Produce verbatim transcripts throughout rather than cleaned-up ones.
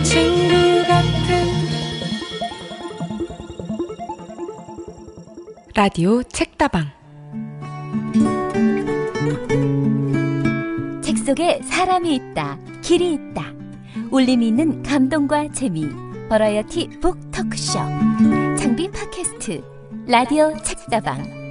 친구 같은 라디오 책다방. 책 속에 사람이 있다, 길이 있다. 울림이 있는 감동과 재미, 버라이어티 북 토크쇼. 장비 팟캐스트 라디오 책다방.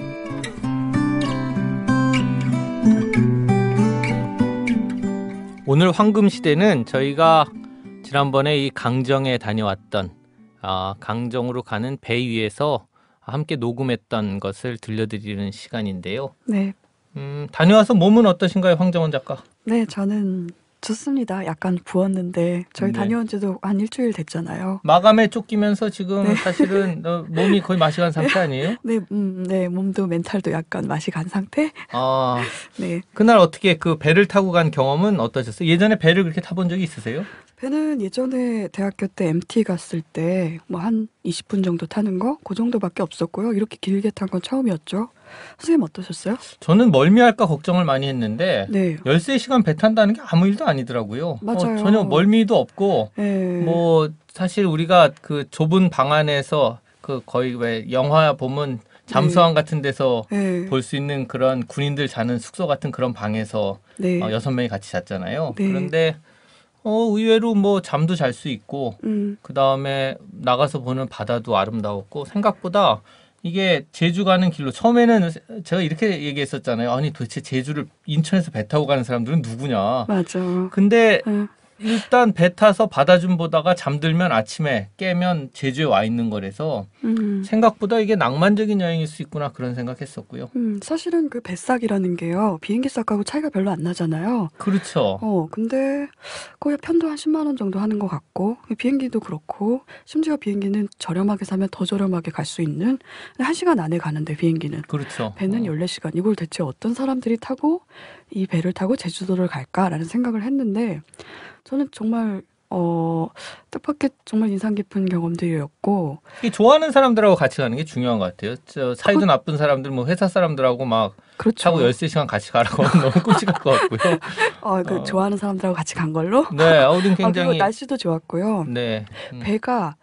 오늘 황금시대는 저희가 지난번에 이 강정에 다녀왔던 아, 강정으로 가는 배 위에서 함께 녹음했던 것을 들려드리는 시간인데요. 네. 음, 다녀와서 몸은 어떠신가요, 황정원 작가? 네, 저는 좋습니다. 약간 부었는데 저희 네. 다녀온 지도 한 일주일 됐잖아요. 마감에 쫓기면서 지금 네. 사실은 어, 몸이 거의 맛이 간 상태 아니에요? 네, 음, 네, 몸도 멘탈도 약간 맛이 간 상태. 아, 네. 그날 어떻게 그 배를 타고 간 경험은 어떠셨어요? 예전에 배를 그렇게 타본 적이 있으세요? 배는 예전에 대학교 때 엠티 갔을 때 뭐 한 이십 분 정도 타는 거? 그 정도밖에 없었고요. 이렇게 길게 탄 건 처음이었죠. 선생님 어떠셨어요? 저는 멀미할까 걱정을 많이 했는데 네. 열세 시간 배 탄다는 게 아무 일도 아니더라고요. 맞아요. 어, 전혀 멀미도 없고 네. 뭐 사실 우리가 그 좁은 방 안에서 그 거의 왜 영화 보면 잠수함 같은 데서 네. 볼 수 있는 그런 군인들 자는 숙소 같은 그런 방에서 네. 어, 여섯 명이 같이 잤잖아요. 네. 그런데 어, 의외로 뭐 잠도 잘 수 있고 음. 그 다음에 나가서 보는 바다도 아름다웠고 생각보다 이게 제주 가는 길로 처음에는 제가 이렇게 얘기했었잖아요. 아니 도대체 제주를 인천에서 배 타고 가는 사람들은 누구냐. 맞아. 근데 네. 일단 배 타서 바다 좀 보다가 잠들면 아침에 깨면 제주에 와 있는 거라서 음. 생각보다 이게 낭만적인 여행일 수 있구나 그런 생각했었고요. 음, 사실은 그 배싹이라는 게요. 비행기 싹하고 차이가 별로 안 나잖아요. 그렇죠. 어, 근데 거의 편도 한 십만 원 정도 하는 것 같고 비행기도 그렇고 심지어 비행기는 저렴하게 사면 더 저렴하게 갈 수 있는 한 시간 안에 가는데 비행기는 그렇죠. 배는 어. 열네 시간. 이걸 대체 어떤 사람들이 타고 이 배를 타고 제주도를 갈까라는 생각을 했는데 저는 정말 어, 뜻밖의 정말 인상 깊은 경험들이었고 이 좋아하는 사람들하고 같이 가는 게 중요한 것 같아요. 저 사이도 그, 나쁜 사람들, 뭐 회사 사람들하고 막 그렇죠. 타고 열세 시간 같이 가라고 하면 너무 끔찍할 것 같고요. 어, 그 어. 좋아하는 사람들하고 같이 간 걸로. 네, 어든 아, 그리고 굉장히 날씨도 좋았고요. 네. 음. 배가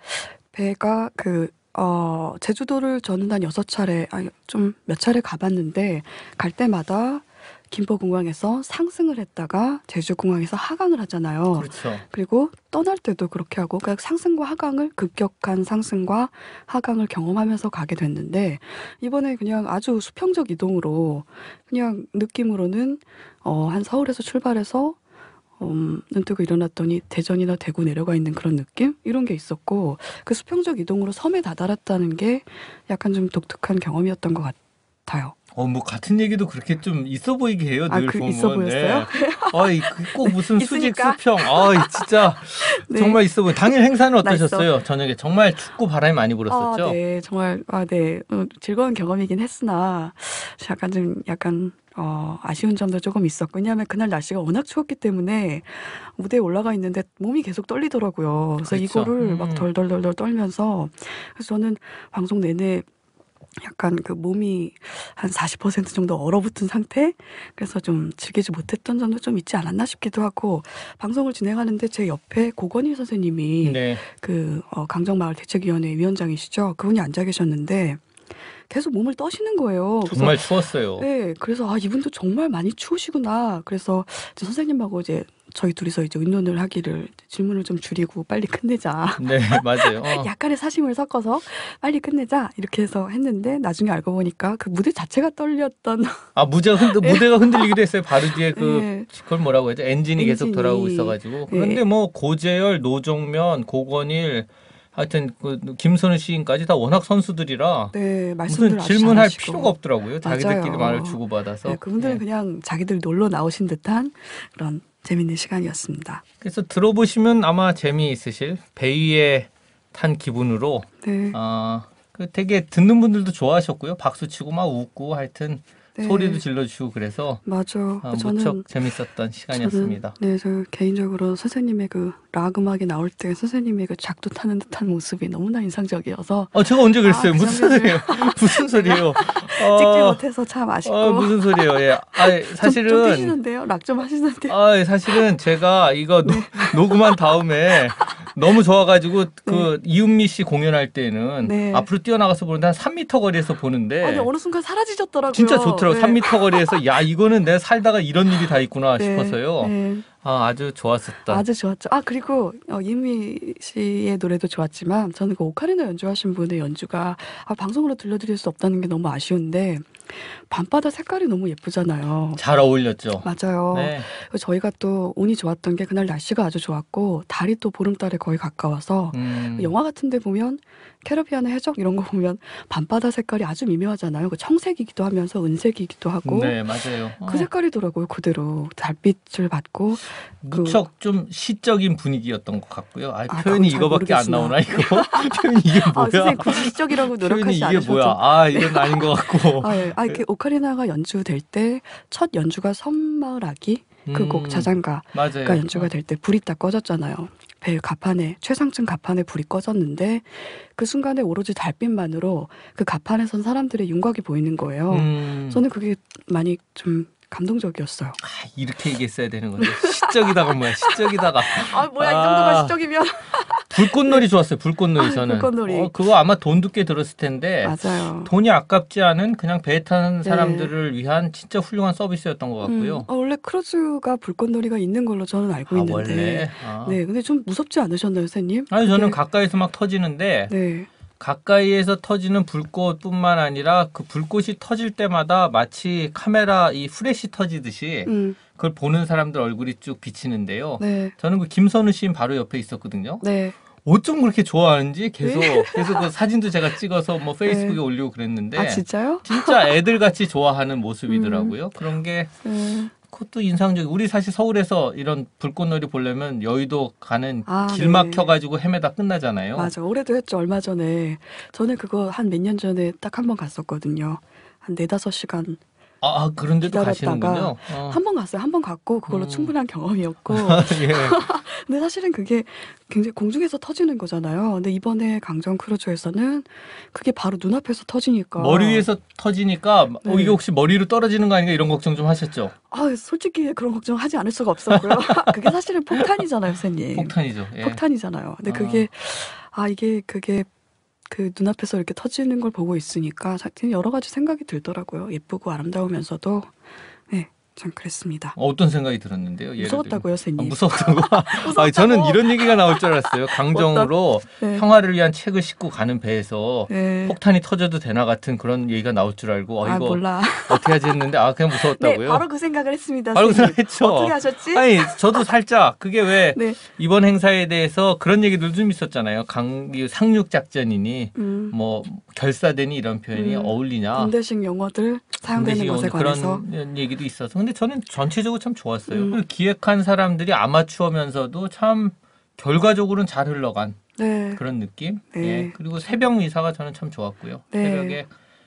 배가 그 어, 제주도를 저는 한 여섯 차례, 아니 좀 몇 차례 가봤는데 갈 때마다 김포공항에서 상승을 했다가 제주공항에서 하강을 하잖아요. 그렇죠. 그리고 떠날 때도 그렇게 하고 그러니까 상승과 하강을 급격한 상승과 하강을 경험하면서 가게 됐는데 이번에 그냥 아주 수평적 이동으로 그냥 느낌으로는 어, 한 서울에서 출발해서 음, 눈 뜨고 일어났더니 대전이나 대구 내려가 있는 그런 느낌? 이런 게 있었고 그 수평적 이동으로 섬에 다다랐다는 게 약간 좀 독특한 경험이었던 것 같아요. 어, 뭐 같은 얘기도 그렇게 좀 있어 보이게 해요. 아, 늘 그 보면. 있어 보였어요? 네. 아이, 그 꼭 무슨 수직 있으니까? 수평. 아, 진짜 네. 정말 있어 보여. 당일 행사는 나 있어. 어떠셨어요? 저녁에 정말 춥고 바람이 많이 불었었죠. 아, 네, 정말 아, 네, 어, 즐거운 경험이긴 했으나 약간 좀 약간 어, 아쉬운 점도 조금 있었고 왜냐하면 그날 날씨가 워낙 추웠기 때문에 무대에 올라가 있는데 몸이 계속 떨리더라고요. 그래서 그렇죠. 이거를 음. 막 덜덜덜덜 떨면서 그래서 저는 방송 내내 약간 그 몸이 한 사십 퍼센트 정도 얼어붙은 상태? 그래서 좀 즐기지 못했던 점도 좀 있지 않았나 싶기도 하고 방송을 진행하는데 제 옆에 고건희 선생님이 네. 그 어, 강정마을 대책위원회 위원장이시죠. 그분이 앉아 계셨는데 계속 몸을 떠시는 거예요. 그래서 정말 추웠어요. 네, 그래서 아 이분도 정말 많이 추우시구나. 그래서 이제 선생님하고 이제 저희 둘이서 이제 의논을 하기를 질문을 좀 줄이고 빨리 끝내자. 네, 맞아요. 어. 약간의 사심을 섞어서 빨리 끝내자 이렇게 해서 했는데 나중에 알고 보니까 그 무대 자체가 떨렸던. 아, 무대가 흔들 무대가 흔들리기도 했어요. 바로 뒤에 그 네. 그걸 뭐라고 하죠? 엔진이, 계속 엔진이. 돌아오고 있어가지고. 그런데 네. 뭐 고재열, 노정면, 고건일, 하여튼 그 김선우 시인까지 다 워낙 선수들이라 네, 말씀들 무슨 아주 질문할 잘하시고. 필요가 없더라고요. 자기들끼리 맞아요. 말을 주고받아서. 네, 그분들은 네. 그냥 자기들 놀러 나오신 듯한 그런 재밌는 시간이었습니다. 그래서 들어보시면 아마 재미있으실 배 위에 탄 기분으로 네. 어, 그 되게 듣는 분들도 좋아하셨고요. 박수 치고 막 웃고 하여튼 네. 소리도 질러주시고 그래서 맞아. 어, 저는 무척 재밌었던 시간이었습니다. 저는, 네, 저 개인적으로 선생님의 그 락 음악이 나올 때 선생님의 그 작두 타는 듯한 모습이 너무나 인상적이어서 어, 제가 언제 그랬어요? 아, 그 무슨 장면을- 소리예요? 무슨 소리예요? 찍지 어, 못해서 참 아쉽고. 어, 무슨 소리예요? 예. 아, 좀, 사실은 좀 뛰시는데요? 락 좀 하시는데요? 아, 사실은 제가 이거 노, 녹음한 다음에 너무 좋아가지고 그 이은미 씨 공연할 때는 네. 앞으로 뛰어나가서 보는데 한 삼 미터 거리에서 보는데 아니 어느 순간 사라지셨더라고요. 진짜 좋더라고요. 네. 삼 미터 거리에서 야 이거는 내가 살다가 이런 일이 다 있구나 네. 싶어서요. 네. 아, 아주 좋았었다. 아주 좋았죠. 아 그리고 어, 이은미 씨의 노래도 좋았지만 저는 그 오카리나 연주하신 분의 연주가 아, 방송으로 들려드릴 수 없다는 게 너무 아쉬운데 밤바다 색깔이 너무 예쁘잖아요. 잘 어울렸죠. 맞아요. 네. 저희가 또 운이 좋았던 게 그날 날씨가 아주 좋았고 달이 또 보름달에 거의 가까워서 음, 영화 같은 데 보면 캐러비안의 해적 이런 거 보면 밤바다 색깔이 아주 미묘하잖아요. 그 청색이기도 하면서 은색이기도 하고 네, 맞아요. 그 색깔이더라고요. 그대로 달빛을 받고 그- 무척 좀 시적인 분위기였던 것 같고요. 아, 아, 표현이 그건 잘 이거밖에 안 모르겠으나. 나오나 이거? 표현이 이게 아, 뭐야? 선생님 구시적이라고 표현이 노력하지 이게 않으셔도 뭐야? 아, 이건 아닌 것 같고. 아, 예. 아, 그 오카리나가 연주될 때 첫 연주가 섬마을 아기 그 곡 음, 자장가가 맞아요. 연주가 될 때 불이 딱 꺼졌잖아요. 배 가판에 최상층 가판에 불이 꺼졌는데 그 순간에 오로지 달빛만으로 그 가판에 선 사람들의 윤곽이 보이는 거예요. 음, 저는 그게 많이 좀 감동적이었어요. 아, 이렇게 얘기했어야 되는 건데 시적이다가 뭐야? 시적이다가 아 뭐야 이 이 아. 정도가 시적이면 불꽃놀이 좋았어요. 불꽃놀이 아, 저는. 불꽃놀이. 어, 그거 아마 돈 듣게 들었을 텐데 맞아요. 돈이 아깝지 않은 그냥 배에 타는 네. 사람들을 위한 진짜 훌륭한 서비스였던 것 같고요. 음, 어, 원래 크루즈가 불꽃놀이가 있는 걸로 저는 알고 아, 있는데. 원래. 아. 네, 근데 좀 무섭지 않으셨나요, 선생님? 아니 저는 그게- 가까이서 막 터지는데 네. 가까이에서 터지는 불꽃뿐만 아니라 그 불꽃이 터질 때마다 마치 카메라 이 후레쉬 터지듯이 음, 그걸 보는 사람들 얼굴이 쭉 비치는데요. 네. 저는 그 김선우 시인 바로 옆에 있었거든요. 네. 어쩜 그렇게 좋아하는지 계속 계속 그 사진도 제가 찍어서 뭐 페이스북에 네. 올리고 그랬는데 아, 진짜요? 진짜 애들 같이 좋아하는 모습이더라고요. 그런 게 네. 그것도 인상적이고 우리 사실 서울에서 이런 불꽃놀이 보려면 여의도 가는 아, 길 네. 막혀가지고 헤매다 끝나잖아요. 맞아. 올해도 했죠. 얼마 전에. 저는 그거 한 몇 년 전에 딱 한 번 갔었거든요. 한 네다섯 시간 아, 아, 그런데도 기다렸다가 가시는군요. 어. 한 번 갔어요. 한 번 갔고 그걸로 음. 충분한 경험이었고. 예. 근데 사실은 그게 굉장히 공중에서 터지는 거잖아요. 근데 이번에 강정 크루즈에서는 그게 바로 눈앞에서 터지니까. 머리 위에서 터지니까 어, 네. 이게 혹시 머리로 떨어지는 거 아닌가 이런 걱정 좀 하셨죠? 아, 솔직히 그런 걱정하지 않을 수가 없었고요. 그게 사실은 폭탄이잖아요, 선생님. 폭탄이죠. 예. 폭탄이잖아요. 근데 아. 그게 아 이게 그게 그 눈앞에서 이렇게 터지는 걸 보고 있으니까 사실 여러 가지 생각이 들더라고요. 예쁘고 아름다우면서도 네, 참 그랬습니다. 어떤 생각이 들었는데요? 예를 무서웠다고요, 들면. 아, 선생님. 무서웠다고? 아, 저는 이런 얘기가 나올 줄 알았어요. 강정으로 네. 평화를 위한 책을 싣고 가는 배에서 네. 폭탄이 터져도 되나 같은 그런 얘기가 나올 줄 알고 어, 아 이거 몰라. 어떻게 하지 했는데 아 그냥 네, 무서웠다고요? 바로 그 생각을 했습니다. 바로 그 선생님. 생각했죠. 어떻게 하셨지? 아니 저도 살짝 그게 왜 네. 이번 행사에 대해서 그런 얘기들 좀 있었잖아요. 강 이 상륙 작전이니 음, 뭐 결사되니 이런 표현이 음, 어울리냐. 군대식 용어들 사용되는 군대식 것에 용어 관해서 그런 얘기도 있어서 근데 저는 전체적으로 참 좋았어요. 음. 그리고 기획한 사람들이 아마추어면서도 참 결과적으로는 잘 흘러간 네. 그런 느낌. 네. 예. 그리고 새벽 미사가 저는 참 좋았고요. 네. 새벽에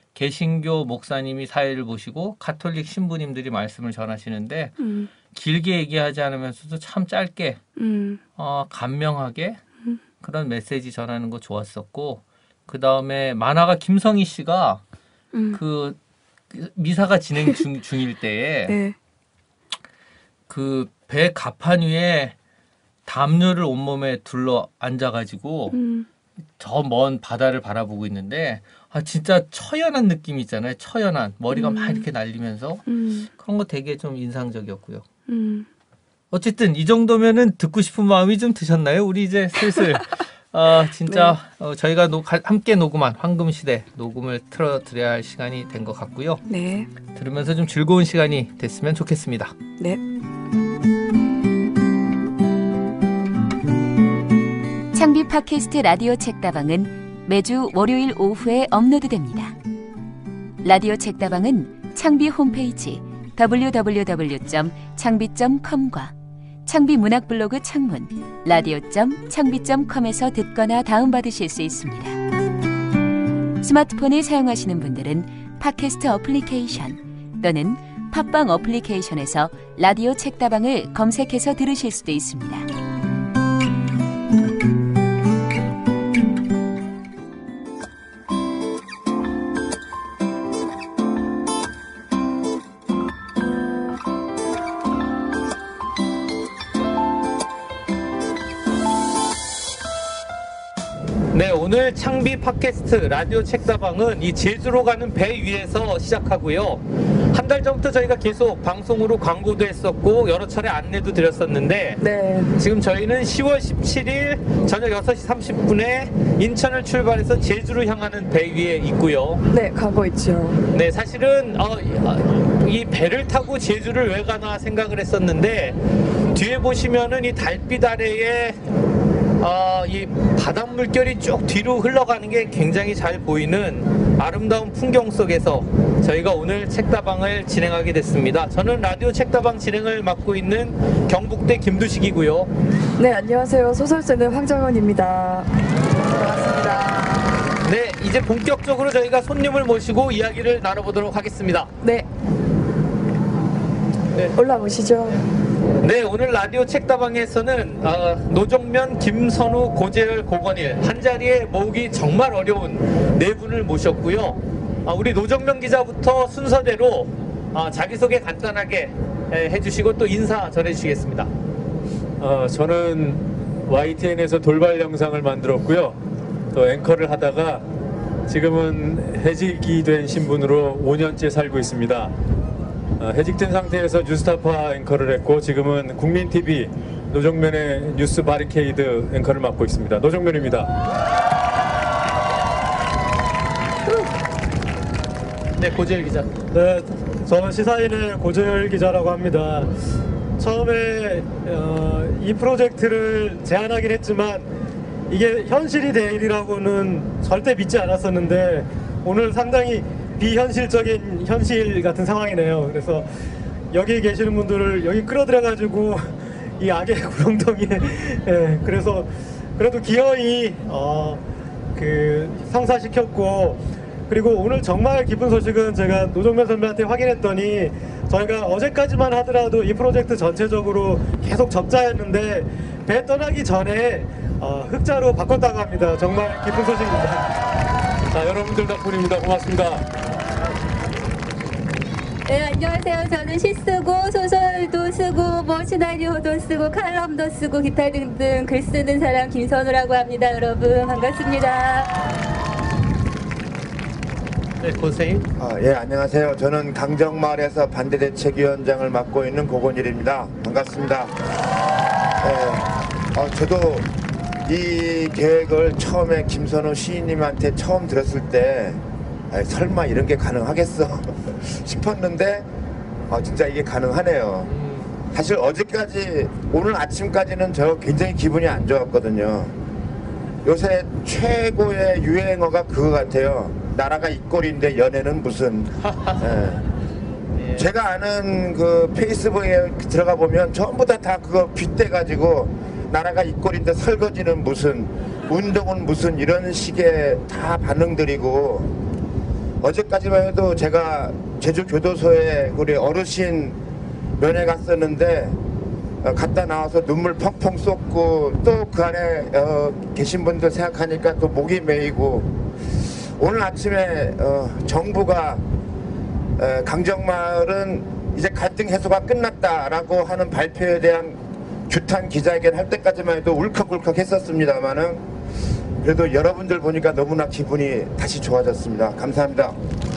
개신교 목사님이 사회를 보시고 가톨릭 신부님들이 말씀을 전하시는데 음, 길게 얘기하지 않으면서도 참 짧게 음, 어, 감명하게 음. 그런 메시지 전하는 거 좋았었고 그 다음에 만화가 김성희 씨가 음. 그 미사가 진행 중, 중일 때에 네. 그 배 가판 위에 담요를 온몸에 둘러 앉아가지고 음, 저 먼 바다를 바라보고 있는데 아 진짜 처연한 느낌 있잖아요. 처연한 머리가 음. 막 이렇게 날리면서 음, 그런 거 되게 좀 인상적이었고요. 음. 어쨌든 이 정도면은 듣고 싶은 마음이 좀 드셨나요? 우리 이제 슬슬 아 진짜 어, 저희가 노, 가, 함께 녹음한 황금시대 녹음을 틀어드려야 할 시간이 된 것 같고요. 네. 들으면서 좀 즐거운 시간이 됐으면 좋겠습니다. 네. 창비 팟캐스트 라디오 책다방은 매주 월요일 오후에 업로드됩니다. 라디오 책다방은 창비 홈페이지 더블유 더블유 더블유 점 창비 점 컴과 창비 문학 블로그 창문 라디오 점 창비 점 컴에서 듣거나 다운받으실 수 있습니다. 스마트폰을 사용하시는 분들은 팟캐스트 어플리케이션 또는 팟빵 어플리케이션에서 라디오 책다방을 검색해서 들으실 수도 있습니다. 오늘 창비 팟캐스트 라디오 책다방은 이 제주로 가는 배 위에서 시작하고요. 한 달 전부터 저희가 계속 방송으로 광고도 했었고 여러 차례 안내도 드렸었는데 네. 지금 저희는 시월 십칠일 저녁 여섯 시 삼십 분에 인천을 출발해서 제주로 향하는 배 위에 있고요. 네, 가고 있죠. 네, 사실은 어, 이 배를 타고 제주를 왜 가나 생각을 했었는데 뒤에 보시면은 이 달빛 아래에 어, 이 바닷 물결이 쭉 뒤로 흘러가는 게 굉장히 잘 보이는 아름다운 풍경 속에서 저희가 오늘 책다방을 진행하게 됐습니다. 저는 라디오 책다방 진행을 맡고 있는 경북대 김두식이고요. 네, 안녕하세요. 소설쓰는 황정원입니다. 반갑습니다. 네, 이제 본격적으로 저희가 손님을 모시고 이야기를 나눠보도록 하겠습니다. 네. 네. 올라오시죠. 네, 오늘 라디오 책다방에서는 어, 노정면, 김선우, 고재열, 고건일 한 자리에 모으기 정말 어려운 네 분을 모셨고요. 어, 우리 노정면 기자부터 순서대로 어, 자기소개 간단하게 에, 해주시고 또 인사 전해주시겠습니다. 어, 저는 와이티엔에서 돌발 영상을 만들었고요. 또 앵커를 하다가 지금은 해직이 된 신분으로 오 년째 살고 있습니다. 어, 해직된 상태에서 뉴스타파 앵커를 했고 지금은 국민티비 노정면의 뉴스 바리케이드 앵커를 맡고 있습니다. 노정면입니다. 네, 고재열 기자. 네, 저는 시사인의 고재열 기자라고 합니다. 처음에 어, 이 프로젝트를 제안하긴 했지만 이게 현실이 될 일이라고는 절대 믿지 않았었는데 오늘 상당히 비현실적인 현실 같은 상황이네요. 그래서 여기 계시는 분들을 여기 끌어들여가지고 이 악의 구렁텅이에 예, 그래서 그래도 기어이 어, 그 성사시켰고 그리고 오늘 정말 기쁜 소식은 제가 노정면 선배한테 확인했더니 저희가 어제까지만 하더라도 이 프로젝트 전체적으로 계속 적자였는데 배 떠나기 전에 어, 흑자로 바꿨다고 합니다. 정말 기쁜 소식입니다. 자, 여러분들 덕분입니다. 고맙습니다. 네, 안녕하세요. 저는 시 쓰고 소설도 쓰고 뭐 시나리오도 쓰고 칼럼도 쓰고 기타 등등 글 쓰는 사람 김선우라고 합니다. 여러분 반갑습니다. 네, 고세인. 아, 예, 안녕하세요. 저는 강정마을에서 반대대책위원장을 맡고 있는 고건일입니다. 반갑습니다. 예, 어, 저도 이 계획을 처음에 김선우 시인님한테 처음 들었을 때 아이, 설마 이런 게 가능하겠어 싶었는데 어, 진짜 이게 가능하네요. 사실 어제까지 오늘 아침까지는 저 굉장히 기분이 안 좋았거든요. 요새 최고의 유행어가 그거 같아요. 나라가 이 꼴인데 연애는 무슨. 예. 제가 아는 그 페이스북에 들어가 보면 전부 다 다 그거 빗대가지고 나라가 이 꼴인데 설거지는 무슨, 운동은 무슨 이런 식의 다 반응들이고 어제까지만 해도 제가 제주 교도소에 우리 어르신 면회 갔었는데 어, 갔다 나와서 눈물 펑펑 쏟고 또 그 안에 어, 계신 분들 생각하니까 또 목이 메이고 오늘 아침에 어, 정부가 에, 강정마을은 이제 갈등 해소가 끝났다라고 하는 발표에 대한 규탄 기자회견 할 때까지만 해도 울컥울컥 했었습니다만은 그래도 여러분들 보니까 너무나 기분이 다시 좋아졌습니다. 감사합니다.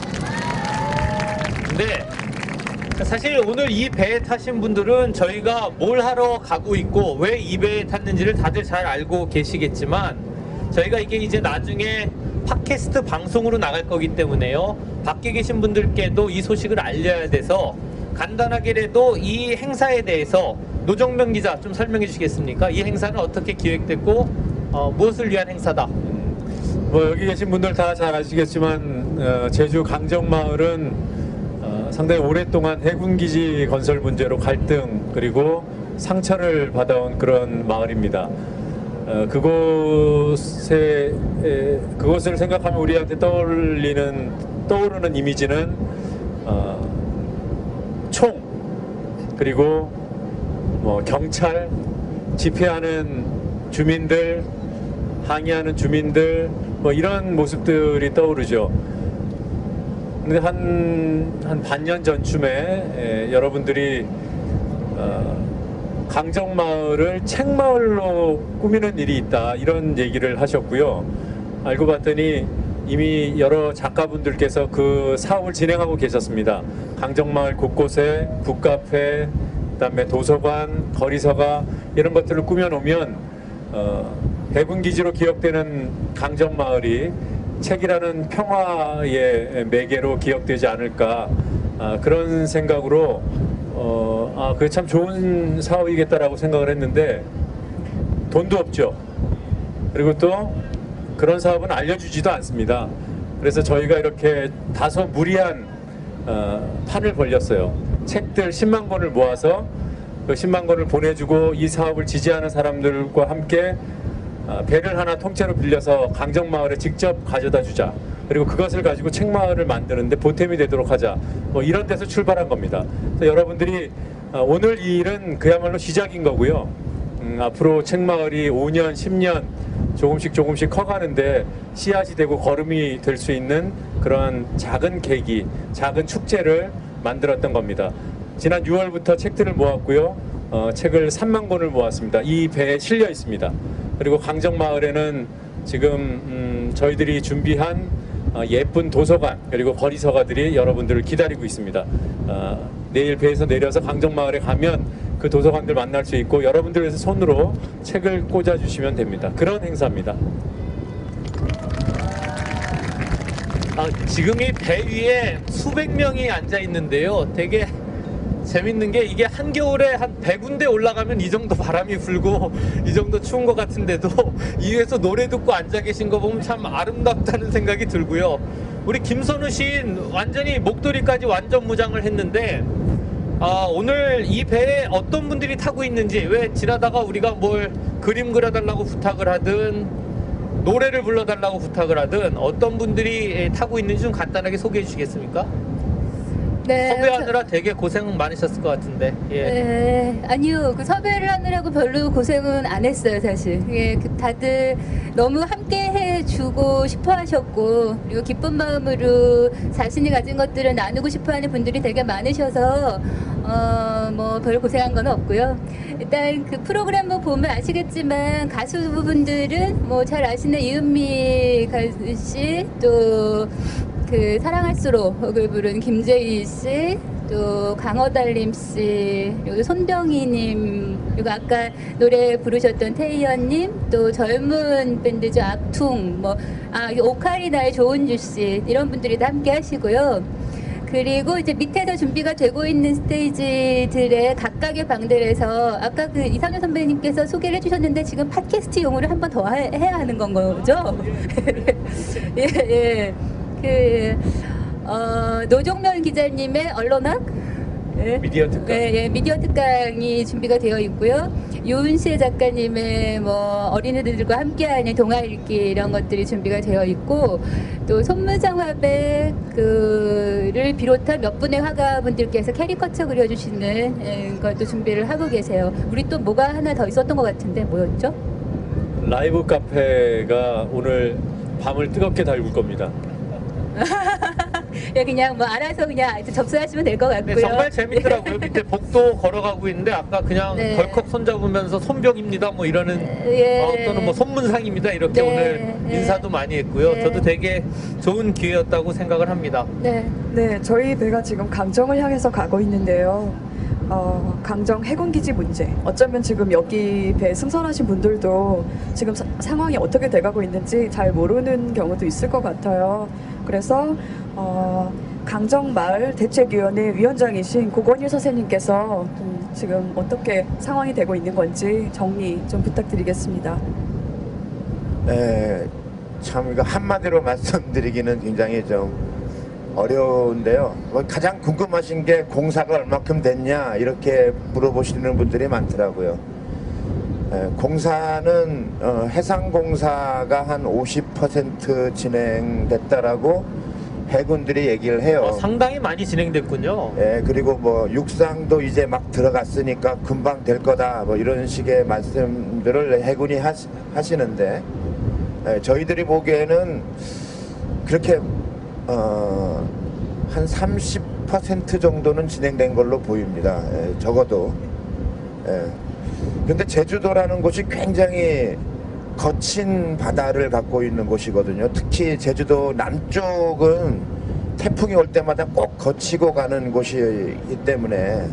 네. 사실 오늘 이 배에 타신 분들은 저희가 뭘 하러 가고 있고 왜 이 배에 탔는지를 다들 잘 알고 계시겠지만 저희가 이게 이제 나중에 팟캐스트 방송으로 나갈 거기 때문에요. 밖에 계신 분들께도 이 소식을 알려야 돼서 간단하게라도 이 행사에 대해서 노정면 기자 좀 설명해 주시겠습니까? 이 행사는 어떻게 기획됐고 어, 무엇을 위한 행사다? 뭐 여기 계신 분들 다 잘 아시겠지만 어, 제주 강정마을은 어, 상당히 오랫동안 해군기지 건설 문제로 갈등 그리고 상처를 받아온 그런 마을입니다. 어, 그곳에 에, 그것을 생각하면 우리한테 떠올리는 떠오르는 이미지는 어, 총 그리고 뭐 경찰 집회하는 주민들 항의하는 주민들 뭐 이런 모습들이 떠오르죠. 근데 한, 한 반년 전쯤에 에, 여러분들이 어, 강정마을을 책마을로 꾸미는 일이 있다 이런 얘기를 하셨고요. 알고 봤더니 이미 여러 작가분들께서 그 사업을 진행하고 계셨습니다. 강정마을 곳곳에 북카페, 그다음에 도서관, 거리서가 이런 것들을 꾸며놓으면 어, 해군기지로 기억되는 강정마을이 책이라는 평화의 매개로 기억되지 않을까, 아, 그런 생각으로 어, 아, 그게 참 좋은 사업이겠다라고 생각을 했는데 돈도 없죠. 그리고 또 그런 사업은 알려주지도 않습니다. 그래서 저희가 이렇게 다소 무리한 어, 판을 벌렸어요. 책들 십만 권을 모아서 그 십만 권을 보내주고 이 사업을 지지하는 사람들과 함께 어, 배를 하나 통째로 빌려서 강정마을에 직접 가져다 주자. 그리고 그것을 가지고 책마을을 만드는데 보탬이 되도록 하자. 뭐 이런 데서 출발한 겁니다. 그래서 여러분들이 어, 오늘 이 일은 그야말로 시작인 거고요. 음, 앞으로 책마을이 오 년, 십 년 조금씩 조금씩 커가는데 씨앗이 되고 걸음이 될 수 있는 그런 작은 계기, 작은 축제를 만들었던 겁니다. 지난 유월부터 책들을 모았고요. 어, 책을 삼만 권을 모았습니다. 이 배에 실려 있습니다. 그리고 강정마을에는 지금 음, 저희들이 준비한 어, 예쁜 도서관 그리고 거리서가들이 여러분들을 기다리고 있습니다. 어, 내일 배에서 내려서 강정마을에 가면 그 도서관들 만날 수 있고 여러분들에서 손으로 책을 꽂아주시면 됩니다. 그런 행사입니다. 아, 지금 이 배 위에 수백 명이 앉아 있는데요. 되게 재밌는 게 이게 한겨울에 한 백 군데 올라가면 이 정도 바람이 불고 이 정도 추운 것 같은데도 이 위에서 노래 듣고 앉아 계신 거 보면 참 아름답다는 생각이 들고요. 우리 김선우 시인 완전히 목도리까지 완전 무장을 했는데 아, 오늘 이 배에 어떤 분들이 타고 있는지, 왜 지나다가 우리가 뭘 그림 그려달라고 부탁을 하든 노래를 불러달라고 부탁을 하든 어떤 분들이 타고 있는지 좀 간단하게 소개해 주시겠습니까? 네, 섭외하느라 되게 고생 많으셨을 것 같은데. 예. 네, 아니요. 그 섭외를 하느라고 별로 고생은 안 했어요, 사실. 예, 그 다들 너무 함께 해주고 싶어 하셨고, 그리고 기쁜 마음으로 자신이 가진 것들을 나누고 싶어 하는 분들이 되게 많으셔서, 어, 뭐, 별 고생한 건 없고요. 일단 그 프로그램을 보면 아시겠지만, 가수분들은 뭐 잘 아시는 이은미 가수, 또, 그 사랑할수록을 부른 김재희 씨, 또 강어달님 씨, 그리고 손병희님, 그리고 아까 노래 부르셨던 태희연님, 또 젊은 밴드죠 악퉁, 뭐 아 오카리나의 조은주 씨 이런 분들이 다 함께 하시고요. 그리고 이제 밑에서 준비가 되고 있는 스테이지들의 각각의 방들에서 아까 그 이상현 선배님께서 소개를 해주셨는데 지금 팟캐스트용으로 한 번 더 해야 하는 건 거죠? 예, 예. 그 어, 노종면 기자님의 언론학 예. 미디어 특강. 예, 예, 미디어 특강이 준비가 되어 있고요. 유은실 작가님의 뭐 어린이들과 함께하는 동화 읽기 이런 것들이 준비가 되어 있고, 또 손문상 화백 그를 비롯한 몇 분의 화가분들께서 캐리커처 그려주시는 예, 것도 준비를 하고 계세요. 우리 또 뭐가 하나 더 있었던 것 같은데 뭐였죠? 라이브 카페가 오늘 밤을 뜨겁게 달굴 겁니다. 예, 그냥 뭐 알아서 그냥 접수하시면 될 것 같고요. 네, 정말 재밌더라고요. 밑에 복도 걸어가고 있는데 아까 그냥 네. 덜컥 손잡으면서 손병입니다 뭐 이러는 예. 어, 또는 뭐 손문상입니다 이렇게 네. 오늘 네. 인사도 많이 했고요. 네. 저도 되게 좋은 기회였다고 생각을 합니다. 네. 네, 저희 배가 지금 강정을 향해서 가고 있는데요. 어, 강정 해군기지 문제. 어쩌면 지금 여기 배 승선하신 분들도 지금 사, 상황이 어떻게 돼가고 있는지 잘 모르는 경우도 있을 것 같아요. 그래서 어, 강정마을 대책위원회 위원장이신 고건일 선생님께서 음, 지금 어떻게 상황이 되고 있는 건지 정리 좀 부탁드리겠습니다. 네, 참 이거 한마디로 말씀드리기는 굉장히 좀 어려운데요. 뭐 가장 궁금하신 게 공사가 얼마큼 됐냐 이렇게 물어보시는 분들이 많더라고요. 에, 공사는 어, 해상공사가 한 오십 퍼센트 진행됐다라고 해군들이 얘기를 해요. 어, 상당히 많이 진행됐군요. 예, 그리고 뭐 육상도 이제 막 들어갔으니까 금방 될 거다 뭐 이런 식의 말씀들을 해군이 하시, 하시는데 예, 저희들이 보기에는 그렇게 어, 한 삼십 퍼센트 정도는 진행된 걸로 보입니다. 예, 적어도. 예. 근데 제주도라는 곳이 굉장히 거친 바다를 갖고 있는 곳이거든요. 특히 제주도 남쪽은 태풍이 올 때마다 꼭 거치고 가는 곳이기 때문에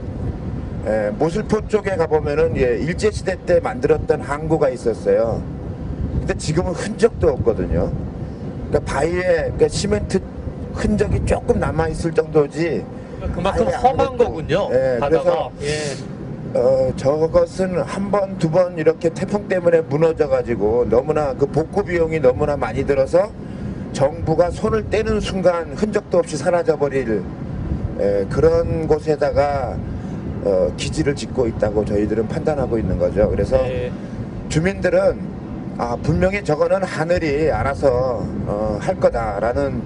예, 모슬포 쪽에 가보면은 예, 일제시대 때 만들었던 항구가 있었어요. 근데 지금은 흔적도 없거든요. 그러니까 바위에 그러니까 시멘트 흔적이 조금 남아있을 정도지. 그만큼 아예 험한 아무것도- 거군요. 예, 바다가. 그래서 예. 어, 저것은 한 번, 두 번 이렇게 태풍 때문에 무너져가지고 너무나 그 복구 비용이 너무나 많이 들어서 정부가 손을 떼는 순간 흔적도 없이 사라져버릴 에, 그런 곳에다가 어, 기지를 짓고 있다고 저희들은 판단하고 있는 거죠. 그래서 예. 주민들은 아, 분명히 저거는 하늘이 알아서 어, 할 거다라는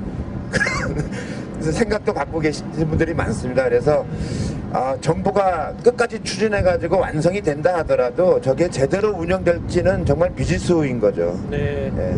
그런 생각도 갖고 계시는 분들이 많습니다. 그래서 아, 정부가 끝까지 추진해가지고 완성이 된다 하더라도 저게 제대로 운영될지는 정말 미지수인 거죠. 네. 예.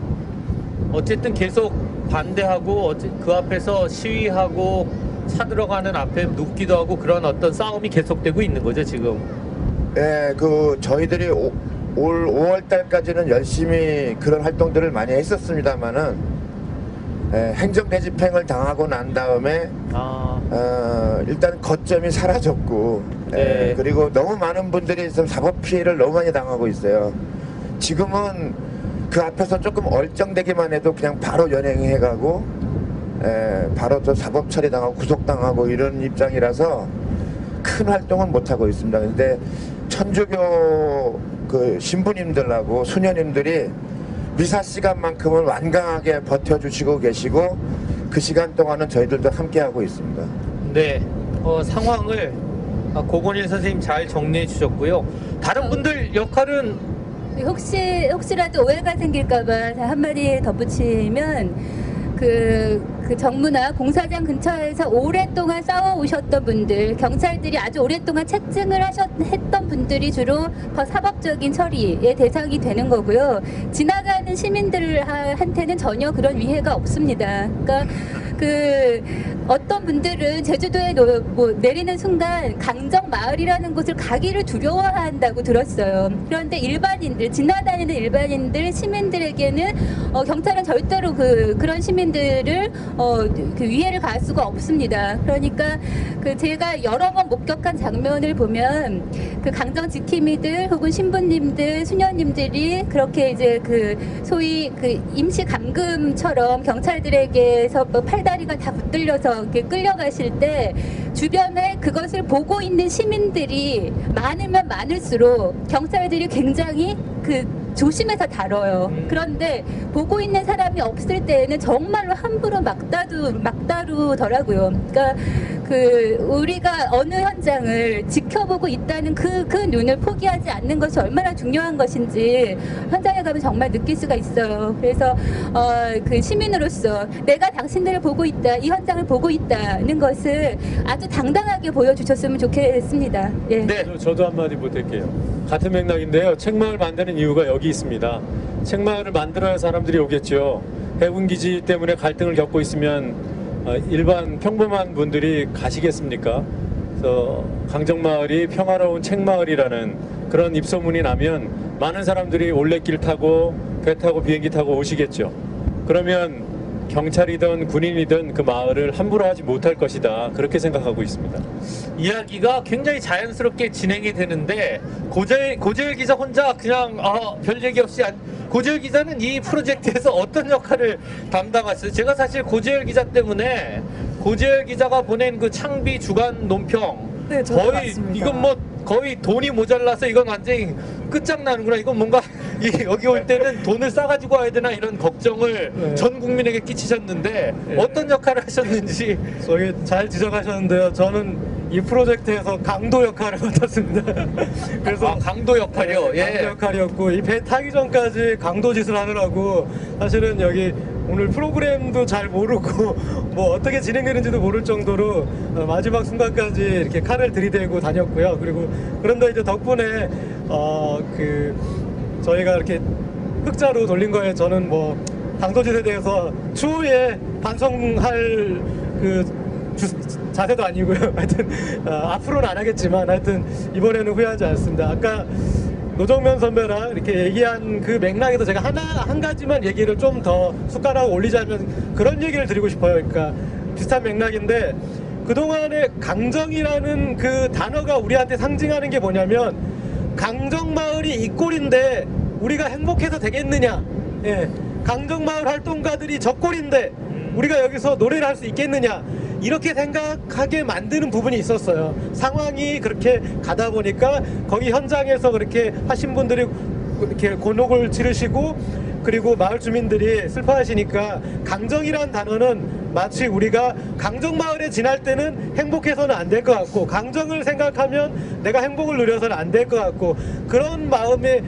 어쨌든 계속 반대하고 어째- 그 앞에서 시위하고 차 들어가는 앞에 눕기도 하고 그런 어떤 싸움이 계속되고 있는 거죠 지금. 예, 그 저희들이 오, 올 오월 달까지는 열심히 그런 활동들을 많이 했었습니다만은 예, 행정 대집행을 당하고 난 다음에 아, 어, 일단 거점이 사라졌고 예, 네. 그리고 너무 많은 분들이 지금 사법 피해를 너무 많이 당하고 있어요. 지금은 그 앞에서 조금 얼쩡대기만 해도 그냥 바로 연행해가고 예, 바로 또 사법 처리당하고 구속당하고 이런 입장이라서 큰 활동은 못하고 있습니다. 근데 천주교 그 신부님들하고 수녀님들이 미사 시간만큼은 완강하게 버텨주시고 계시고 그 시간 동안은 저희들도 함께하고 있습니다. 네. 어, 상황을 아, 고건일 선생님 잘 정리해 주셨고요. 다른 분들 역할은 혹시 혹시라도 오해가 생길까봐 한마디 덧붙이면 그, 그 정무나 공사장 근처에서 오랫동안 싸워오셨던 분들, 경찰들이 아주 오랫동안 채증을 하셨, 했던 분들이 주로 더 사법적인 처리의 대상이 되는 거고요. 지나가는 시민들한테는 전혀 그런 위해가 없습니다. 그러니까 그 어떤 분들은 제주도에 노, 뭐 내리는 순간 강정 마을이라는 곳을 가기를 두려워한다고 들었어요. 그런데 일반인들, 지나다니는 일반인들, 시민들에게는 어, 경찰은 절대로 그 그런 시민들을 어, 그 위해를 가할 수가 없습니다. 그러니까 그 제가 여러 번 목격한 장면을 보면 그 강정 지킴이들 혹은 신부님들, 수녀님들이 그렇게 이제 그 소위 그 임시 감금처럼 경찰들에게서 뭐 팔다리가 다 붙들려서 이렇게 끌려가실 때 주변에 그것을 보고 있는 시민들이 많으면 많을수록 경찰들이 굉장히 그 조심해서 다뤄요. 그런데 보고 있는 사람이 없을 때에는 정말로 함부로 막 다루 막 다루더라고요. 그러니까 그 우리가 어느 현장을 지켜보고 있다는 그, 그 눈을 포기하지 않는 것이 얼마나 중요한 것인지 현장에 가면 정말 느낄 수가 있어요. 그래서 어, 그 시민으로서 내가 당신들을 보고 있다, 이 현장을 보고 있다는 것을 아주 당당하게 보여주셨으면 좋겠습니다. 예. 네. 저- 저도 한마디 보탤게요. 같은 맥락인데요. 책마을 만드는 이유가 여기 있습니다. 책마을을 만들어야 사람들이 오겠죠. 해군기지 때문에 갈등을 겪고 있으면 어, 일반 평범한 분들이 가시겠습니까? 그래서 강정마을이 평화로운 책마을이라는 그런 입소문이 나면 많은 사람들이 올레길 타고 배 타고 비행기 타고 오시겠죠. 그러면 경찰이든 군인이든 그 마을을 함부로 하지 못할 것이다. 그렇게 생각하고 있습니다. 이야기가 굉장히 자연스럽게 진행이 되는데 고재일, 고재일 기자 혼자 그냥 아, 별 얘기 없이 안, 고재일 기자는 이 프로젝트에서 어떤 역할을 담당했어요? 제가 사실 고재일 기자 때문에 고재일 기자가 보낸 그 창비 주간 논평 네, 저도 거의 봤습니다. 이건 뭐 거의 돈이 모자라서 이건 완전히 끝장나는구나. 이건 뭔가 이, 여기 올 때는 돈을 싸가지고 와야 되나 이런 걱정을 네. 전 국민에게 끼치셨는데 어떤 역할을 하셨는지. 저기 잘 지적하셨는데요. 저는 이 프로젝트에서 강도 역할을 맡았습니다. 그래서 아, 강도 역할이요. 네, 강도 예. 역할이었고 이 배 타기 전까지 강도 짓을 하느라고 사실은 여기 오늘 프로그램도 잘 모르고 뭐 어떻게 진행되는지도 모를 정도로 어, 마지막 순간까지 이렇게 칼을 들이대고 다녔고요. 그리고 그런데 이제 덕분에 어, 그 저희가 이렇게 흑자로 돌린 거에 저는 뭐 강도짓에 대해서 추후에 반성할 그 주, 자세도 아니고요. 하여튼 어, 앞으로는 안 하겠지만 하여튼 이번에는 후회하지 않습니다. 아까 노정면 선배랑 이렇게 얘기한 그 맥락에서 제가 하나 한 가지만 얘기를 좀 더 숟가락 올리자면 그런 얘기를 드리고 싶어요. 그러니까 비슷한 맥락인데 그동안에 강정이라는 그 단어가 우리한테 상징하는 게 뭐냐면 강정마을이 이 꼴인데 우리가 행복해서 되겠느냐, 예. 강정마을 활동가들이 저 꼴인데 우리가 여기서 노래를 할 수 있겠느냐, 이렇게 생각하게 만드는 부분이 있었어요. 상황이 그렇게 가다 보니까 거기 현장에서 그렇게 하신 분들이 이렇게 곤혹을 치르시고 그리고 마을 주민들이 슬퍼하시니까 강정이란 단어는 마치 우리가 강정마을에 지날 때는 행복해서는 안 될 것 같고 강정을 생각하면 내가 행복을 누려서는 안 될 것 같고 그런 마음에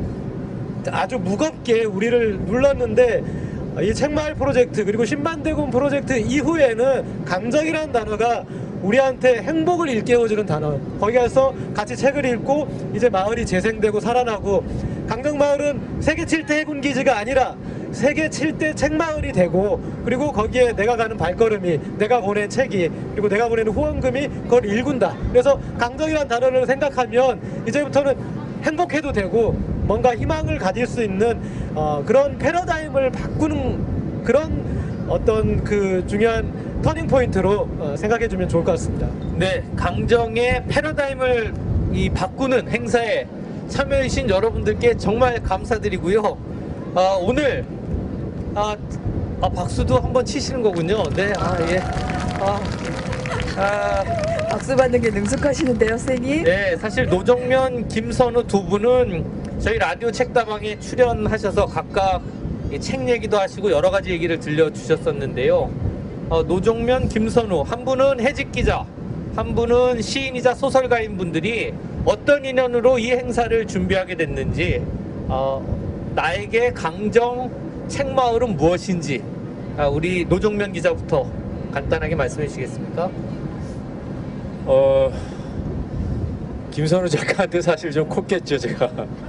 아주 무겁게 우리를 눌렀는데 이 책마을 프로젝트 그리고 신반대군 프로젝트 이후에는 강정이라는 단어가 우리한테 행복을 일깨워주는 단어. 거기 가서 같이 책을 읽고 이제 마을이 재생되고 살아나고 강정마을은 세계 칠 대 해군기지가 아니라 세계 칠 대 책마을이 되고 그리고 거기에 내가 가는 발걸음이 내가 보낸 책이 그리고 내가 보내는 후원금이 그걸 일군다. 그래서 강정이라는 단어를 생각하면 이제부터는 행복해도 되고 뭔가 희망을 가질 수 있는 어, 그런 패러다임을 바꾸는 그런 어떤 그 중요한 터닝 포인트로 어, 생각해주면 좋을 것 같습니다. 네, 강정의 패러다임을 이 바꾸는 행사에 참여해주신 여러분들께 정말 감사드리고요. 아, 오늘 아, 아, 박수도 한번 치시는 거군요. 네, 아 예. 아, 아, 박수 받는 게 능숙하시는데요, 선생님? 네, 사실 노정면, 김선우 두 분은 저희 라디오 책다방에 출연하셔서 각각 책 얘기도 하시고 여러 가지 얘기를 들려주셨었는데요. 어, 노정면, 김선우 한 분은 해직 기자, 한 분은 시인이자 소설가인 분들이 어떤 인연으로 이 행사를 준비하게 됐는지, 어, 나에게 강정 책마을은 무엇인지, 아, 우리 노정면 기자부터 간단하게 말씀해 주시겠습니까? 어, 김선우 작가한테 사실 좀 컸겠죠, 제가.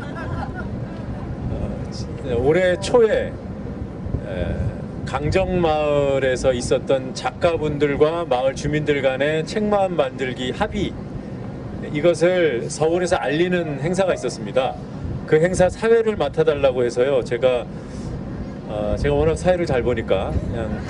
어, 올해 초에 에, 강정마을에서 있었던 작가분들과 마을 주민들 간의 책마을 만들기 합의, 이것을 서울에서 알리는 행사가 있었습니다. 그 행사 사회를 맡아달라고 해서요. 제가 어, 제가 워낙 사회를 잘 보니까 그냥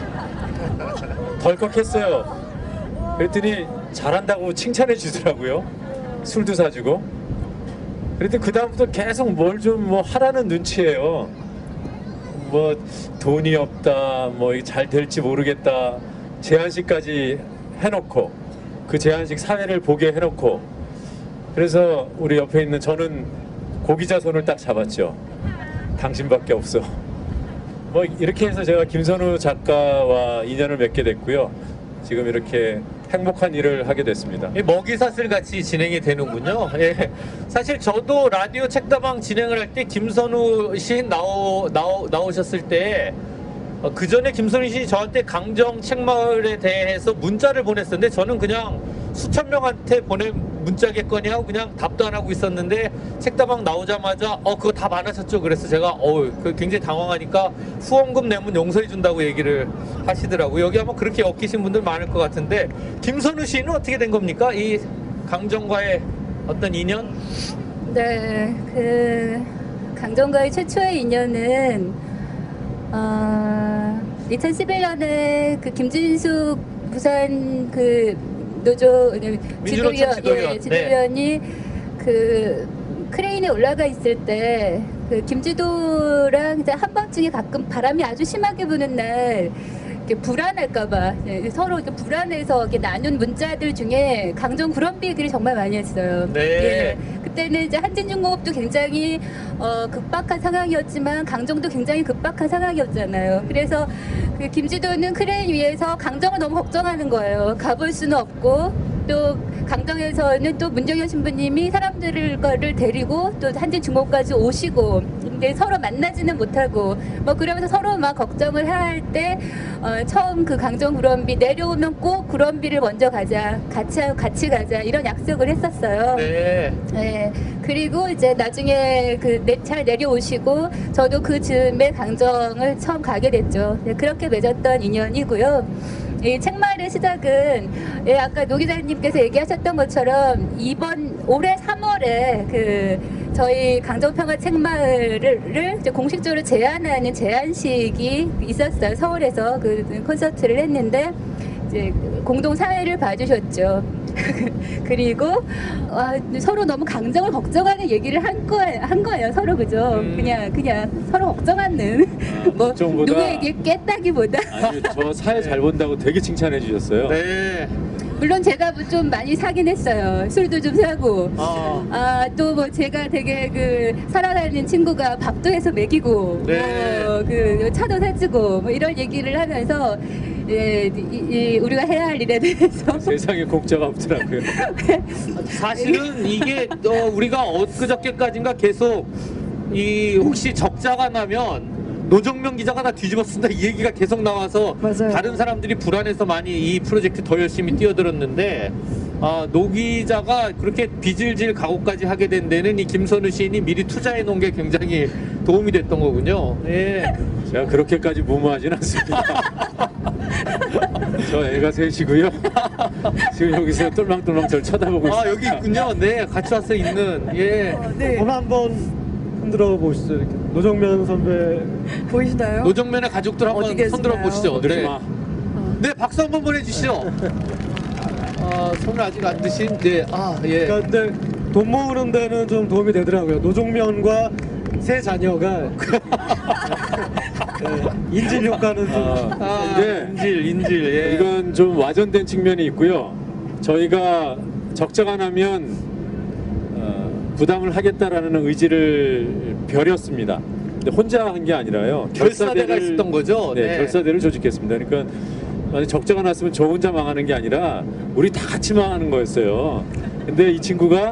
덜컥했어요. 그랬더니 잘한다고 칭찬해 주더라고요. 술도 사주고. 그랬더니 그 다음부터 계속 뭘 좀 뭐 하라는 눈치예요. 뭐 돈이 없다, 뭐 잘 될지 모르겠다, 제안식까지 해놓고 그 제안식 사회를 보게 해놓고. 그래서 우리 옆에 있는 저는 고기자 손을 딱 잡았죠. 당신밖에 없어. 뭐 이렇게 해서 제가 김선우 작가와 인연을 맺게 됐고요. 지금 이렇게 행복한 일을 하게 됐습니다. 먹이사슬 같이 진행이 되는군요. 예. 사실 저도 라디오 책다방 진행을 할 때 김선우 시인 나오, 나오, 나오셨을 때 어, 그 전에 김선우 시인이 저한테 강정 책마을에 대해서 문자를 보냈었는데 저는 그냥 수천 명한테 보낸 문자겠거니 하고 그냥 답도 안 하고 있었는데 책다방 나오자마자 어 그거 답 안 하셨죠? 그래서 제가 어우 그 굉장히 당황하니까 후원금 내면 용서해 준다고 얘기를 하시더라고요. 여기 아마 그렇게 엮이신 분들 많을 것 같은데 김선우 씨는 어떻게 된 겁니까? 이 강정과의 어떤 인연? 네, 그 강정과의 최초의 인연은 어, 이천십일 년에 그 김진숙 부산 그 노조 지도위원, 지도위원. 예, 지도위원이 네. 그 크레인에 올라가 있을 때 그 김지도랑 이제 한밤중에 가끔 바람이 아주 심하게 부는 날 이렇게 불안할까봐 예, 서로 이렇게 불안해서 이렇게 나눈 문자들 중에 강정 구럼비 얘기를 정말 많이 했어요. 네. 예, 그때는 이제 한진중공업도 굉장히 어, 급박한 상황이었지만 강정도 굉장히 급박한 상황이었잖아요. 그래서 그 김지도는 크레인 위에서 강정을 너무 걱정하는 거예요. 가볼 수는 없고 또 강정에서는 또 문정현 신부님이 사람들을 거를 데리고 또 한진중공업까지 오시고 근데 서로 만나지는 못하고 뭐 그러면서 서로 막 걱정을 할 때 어, 처음 그 강정 구럼비 내려오면 꼭 구럼비를 먼저 가자 같이 같이 가자 이런 약속을 했었어요. 네. 네. 그리고 이제 나중에 그 잘 내려오시고 저도 그 즈음에 강정을 처음 가게 됐죠. 네, 그렇게 맺었던 인연이고요. 이 책마을의 시작은 예, 아까 노 기자님께서 얘기하셨던 것처럼 이번 올해 삼월에 그 저희 강정평화 책마을을 이제 공식적으로 제안하는 제안식이 있었어요. 서울에서 그 콘서트를 했는데 이제 공동 사회를 봐주셨죠. 그리고 아, 서로 너무 강정을 걱정하는 얘기를 한 거예요. 한 거예요. 서로 그죠? 음. 그냥 그냥 서로 걱정하는 뭐 걱정보다- 누구에게 깼다기보다. 아니 저 사회 잘 본다고 되게 칭찬해 주셨어요. 네. 물론 제가 뭐좀 많이 사긴 했어요. 술도 좀 사고. 어. 아, 또 뭐 제가 되게 그 사랑하는 친구가 밥도 해서 먹이고, 네. 뭐 그 차도 사주고, 뭐 이런 얘기를 하면서, 예, 이, 이 우리가 해야 할 일에 대해서. 세상에 공짜가 없더라고요. 사실은 이게 어, 우리가 엊그저께까지인가 계속 이 혹시 적자가 나면 노정명 기자가 다 뒤집어 쓴다 이 얘기가 계속 나와서 맞아요. 다른 사람들이 불안해서 많이 이 프로젝트 더 열심히 뛰어들었는데 아, 노 기자가 그렇게 빚을질 각오까지 하게 된 데는 이 김선우 시인이 미리 투자해 놓은 게 굉장히 도움이 됐던 거군요. 예. 제가 그렇게까지 무모하진 않습니다. 저 애가 셋이고요. 지금 여기서 똘망똘망 저를 쳐다보고 있어요. 아 여기 있군요. 네, 같이 와서 있는. 예. 네. 오늘 한번 흔들어 보시죠. 이렇게 노정면 선배. 보이시나요? 노정면의 가족들 한번 어디 계시나요? 손들어 보시죠. 건들지 네. 마. 네, 박수 한번 보내주시죠. 아, 손을 아직 안 드신. 네, 아 예. 그러니까 근데 돈 모으는 데는 좀 도움이 되더라고요. 노종면과 세 자녀가 네, 인질 효과는 좀. 아, 아, 근데 인질, 인질. 예. 이건 좀 와전된 측면이 있고요. 저희가 적자가 나면 어, 부담을 하겠다라는 의지를 벼렸습니다. 근데 혼자 한 게 아니라요. 결사대가 있었던 거죠? 네, 네. 결사대를 조직했습니다. 그러니까 만약 적자가 났으면 저 혼자 망하는 게 아니라 우리 다 같이 망하는 거였어요. 근데 이 친구가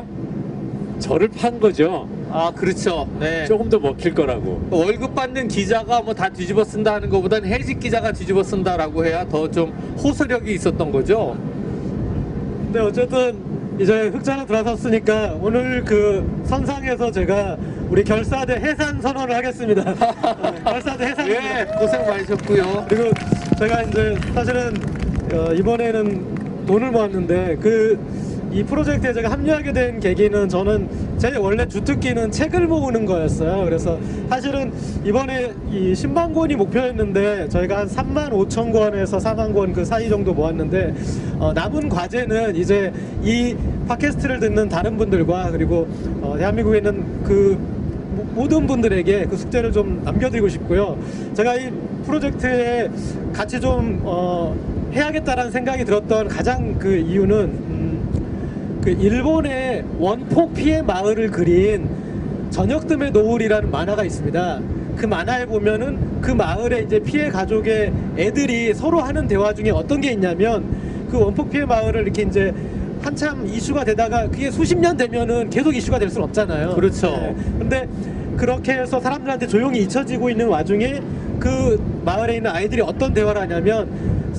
저를 판 거죠. 아, 그렇죠. 네. 조금 더 먹힐 거라고. 월급 받는 기자가 뭐 다 뒤집어 쓴다 하는 것보다는 해직 기자가 뒤집어 쓴다라고 해야 더 좀 호소력이 있었던 거죠. 근데 어쨌든 이제 흑자로 들어섰으니까 오늘 그 선상에서 제가 우리 결사대 해산 선언을 하겠습니다. 네, 결사대 해산. 예, 고생 많으셨고요. 그리고 제가 이제 사실은 어, 이번에는 돈을 모았는데 그 이 프로젝트에 제가 합류하게 된 계기는 저는 제 원래 주특기는 책을 모으는 거였어요. 그래서 사실은 이번에 이 십만 권이 목표였는데 저희가 한 삼만 오천 권에서 사만 권 그 사이 정도 모았는데 어, 남은 과제는 이제 이 팟캐스트를 듣는 다른 분들과 그리고 어, 대한민국에 있는 그 모든 분들에게 그 숙제를 좀 남겨드리고 싶고요. 제가 이 프로젝트에 같이 좀 어, 해야겠다라는 생각이 들었던 가장 그 이유는 음, 그 일본의 원폭 피해 마을을 그린 저녁뜸의 노을이라는 만화가 있습니다. 그 만화에 보면은 그 마을에 이제 피해 가족의 애들이 서로 하는 대화 중에 어떤 게 있냐면 그 원폭 피해 마을을 이렇게 이제 한참 이슈가 되다가 그게 수십 년 되면은 계속 이슈가 될 수는 없잖아요. 그렇죠. 네. 근데 그렇게 해서 사람들한테 조용히 잊혀지고 있는 와중에 그 마을에 있는 아이들이 어떤 대화를 하냐면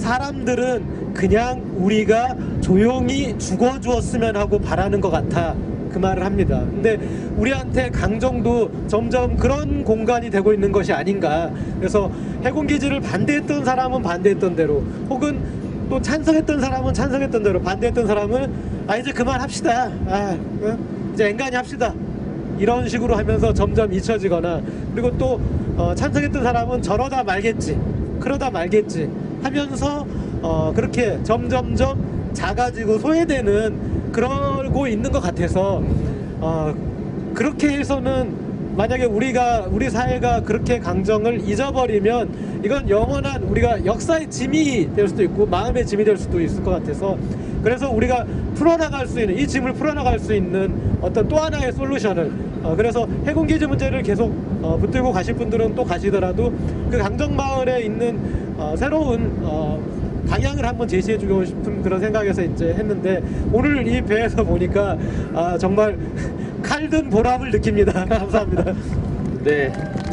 사람들은 그냥 우리가 조용히 죽어주었으면 하고 바라는 것 같아 그 말을 합니다. 근데 우리한테 강정도 점점 그런 공간이 되고 있는 것이 아닌가. 그래서 해군기지를 반대했던 사람은 반대했던 대로 혹은 또 찬성했던 사람은 찬성했던 대로 반대했던 사람은 아 이제 그만합시다. 아 이제 앵간히 합시다. 이런 식으로 하면서 점점 잊혀지거나 그리고 또 어, 찬성했던 사람은 저러다 말겠지 그러다 말겠지 하면서 어, 그렇게 점점점 작아지고 소외되는 그러고 있는 것 같아서 어, 그렇게 해서는 만약에 우리가 우리 사회가 그렇게 강정을 잊어버리면 이건 영원한 우리가 역사의 짐이 될 수도 있고 마음의 짐이 될 수도 있을 것 같아서 그래서 우리가 풀어나갈 수 있는 이 짐을 풀어나갈 수 있는 어떤 또 하나의 솔루션을 어, 그래서 해군기지 문제를 계속 어, 붙들고 가실 분들은 또 가시더라도 그 강정마을에 있는 어, 새로운 어, 방향을 한번 제시해주고 싶은 그런 생각에서 이제 했는데 오늘 이 배에서 보니까 아, 정말 칼든 보람을 느낍니다. 감사합니다. 네.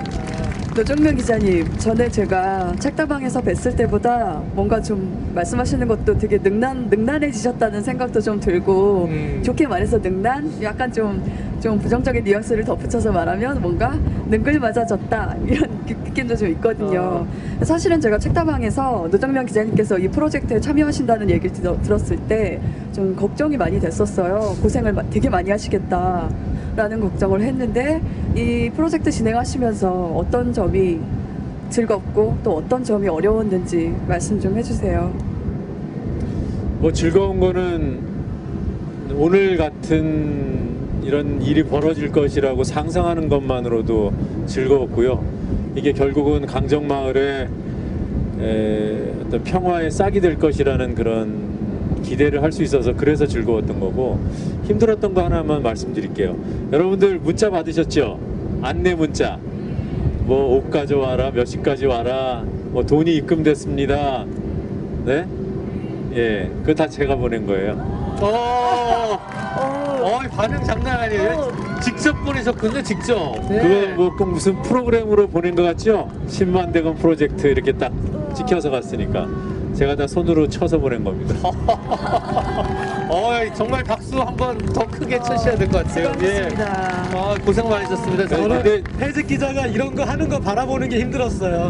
노정명 기자님, 전에 제가 책다방에서 뵀을 때보다 뭔가 좀 말씀하시는 것도 되게 능란, 능란해지셨다는 생각도 좀 들고 음. 좋게 말해서 능란? 약간 좀, 좀 부정적인 뉘앙스를 덧붙여서 말하면 뭔가 능글맞아졌다 이런 느낌도 좀 있거든요. 어. 사실은 제가 책다방에서 노정명 기자님께서 이 프로젝트에 참여하신다는 얘기를 들, 들었을 때 좀 걱정이 많이 됐었어요. 고생을 마- 되게 많이 하시겠다. 라는 걱정을 했는데 이 프로젝트 진행하시면서 어떤 점이 즐겁고 또 어떤 점이 어려웠는지 말씀 좀 해주세요. 뭐 즐거운 거는 오늘 같은 이런 일이 벌어질 것이라고 상상하는 것만으로도 즐거웠고요. 이게 결국은 강정마을의 에, 어떤 평화의 싹이 될 것이라는 그런 기대를 할 수 있어서 그래서 즐거웠던 거고, 힘들었던 거 하나만 말씀드릴게요. 여러분들 문자 받으셨죠? 안내 문자. 뭐 옷 가져와라, 몇 시까지 와라, 뭐 돈이 입금됐습니다. 네? 예, 그거 다 제가 보낸 거예요. 어, 어, 반응 장난 아니에요. 직접 보내셨군요, 직접. 네. 그거 뭐 꼭 무슨 프로그램으로 보낸 것 같죠? 십만 대건 프로젝트 이렇게 딱 찍혀서 갔으니까 제가 다 손으로 쳐서 보낸 겁니다. 어, 정말 박수 한번 더 크게 쳐셔야 될 것 같아요. 예. 아, 고생 많으셨습니다. 저는 근데 해직 기자가 이런 거 하는 거 바라보는 게 힘들었어요.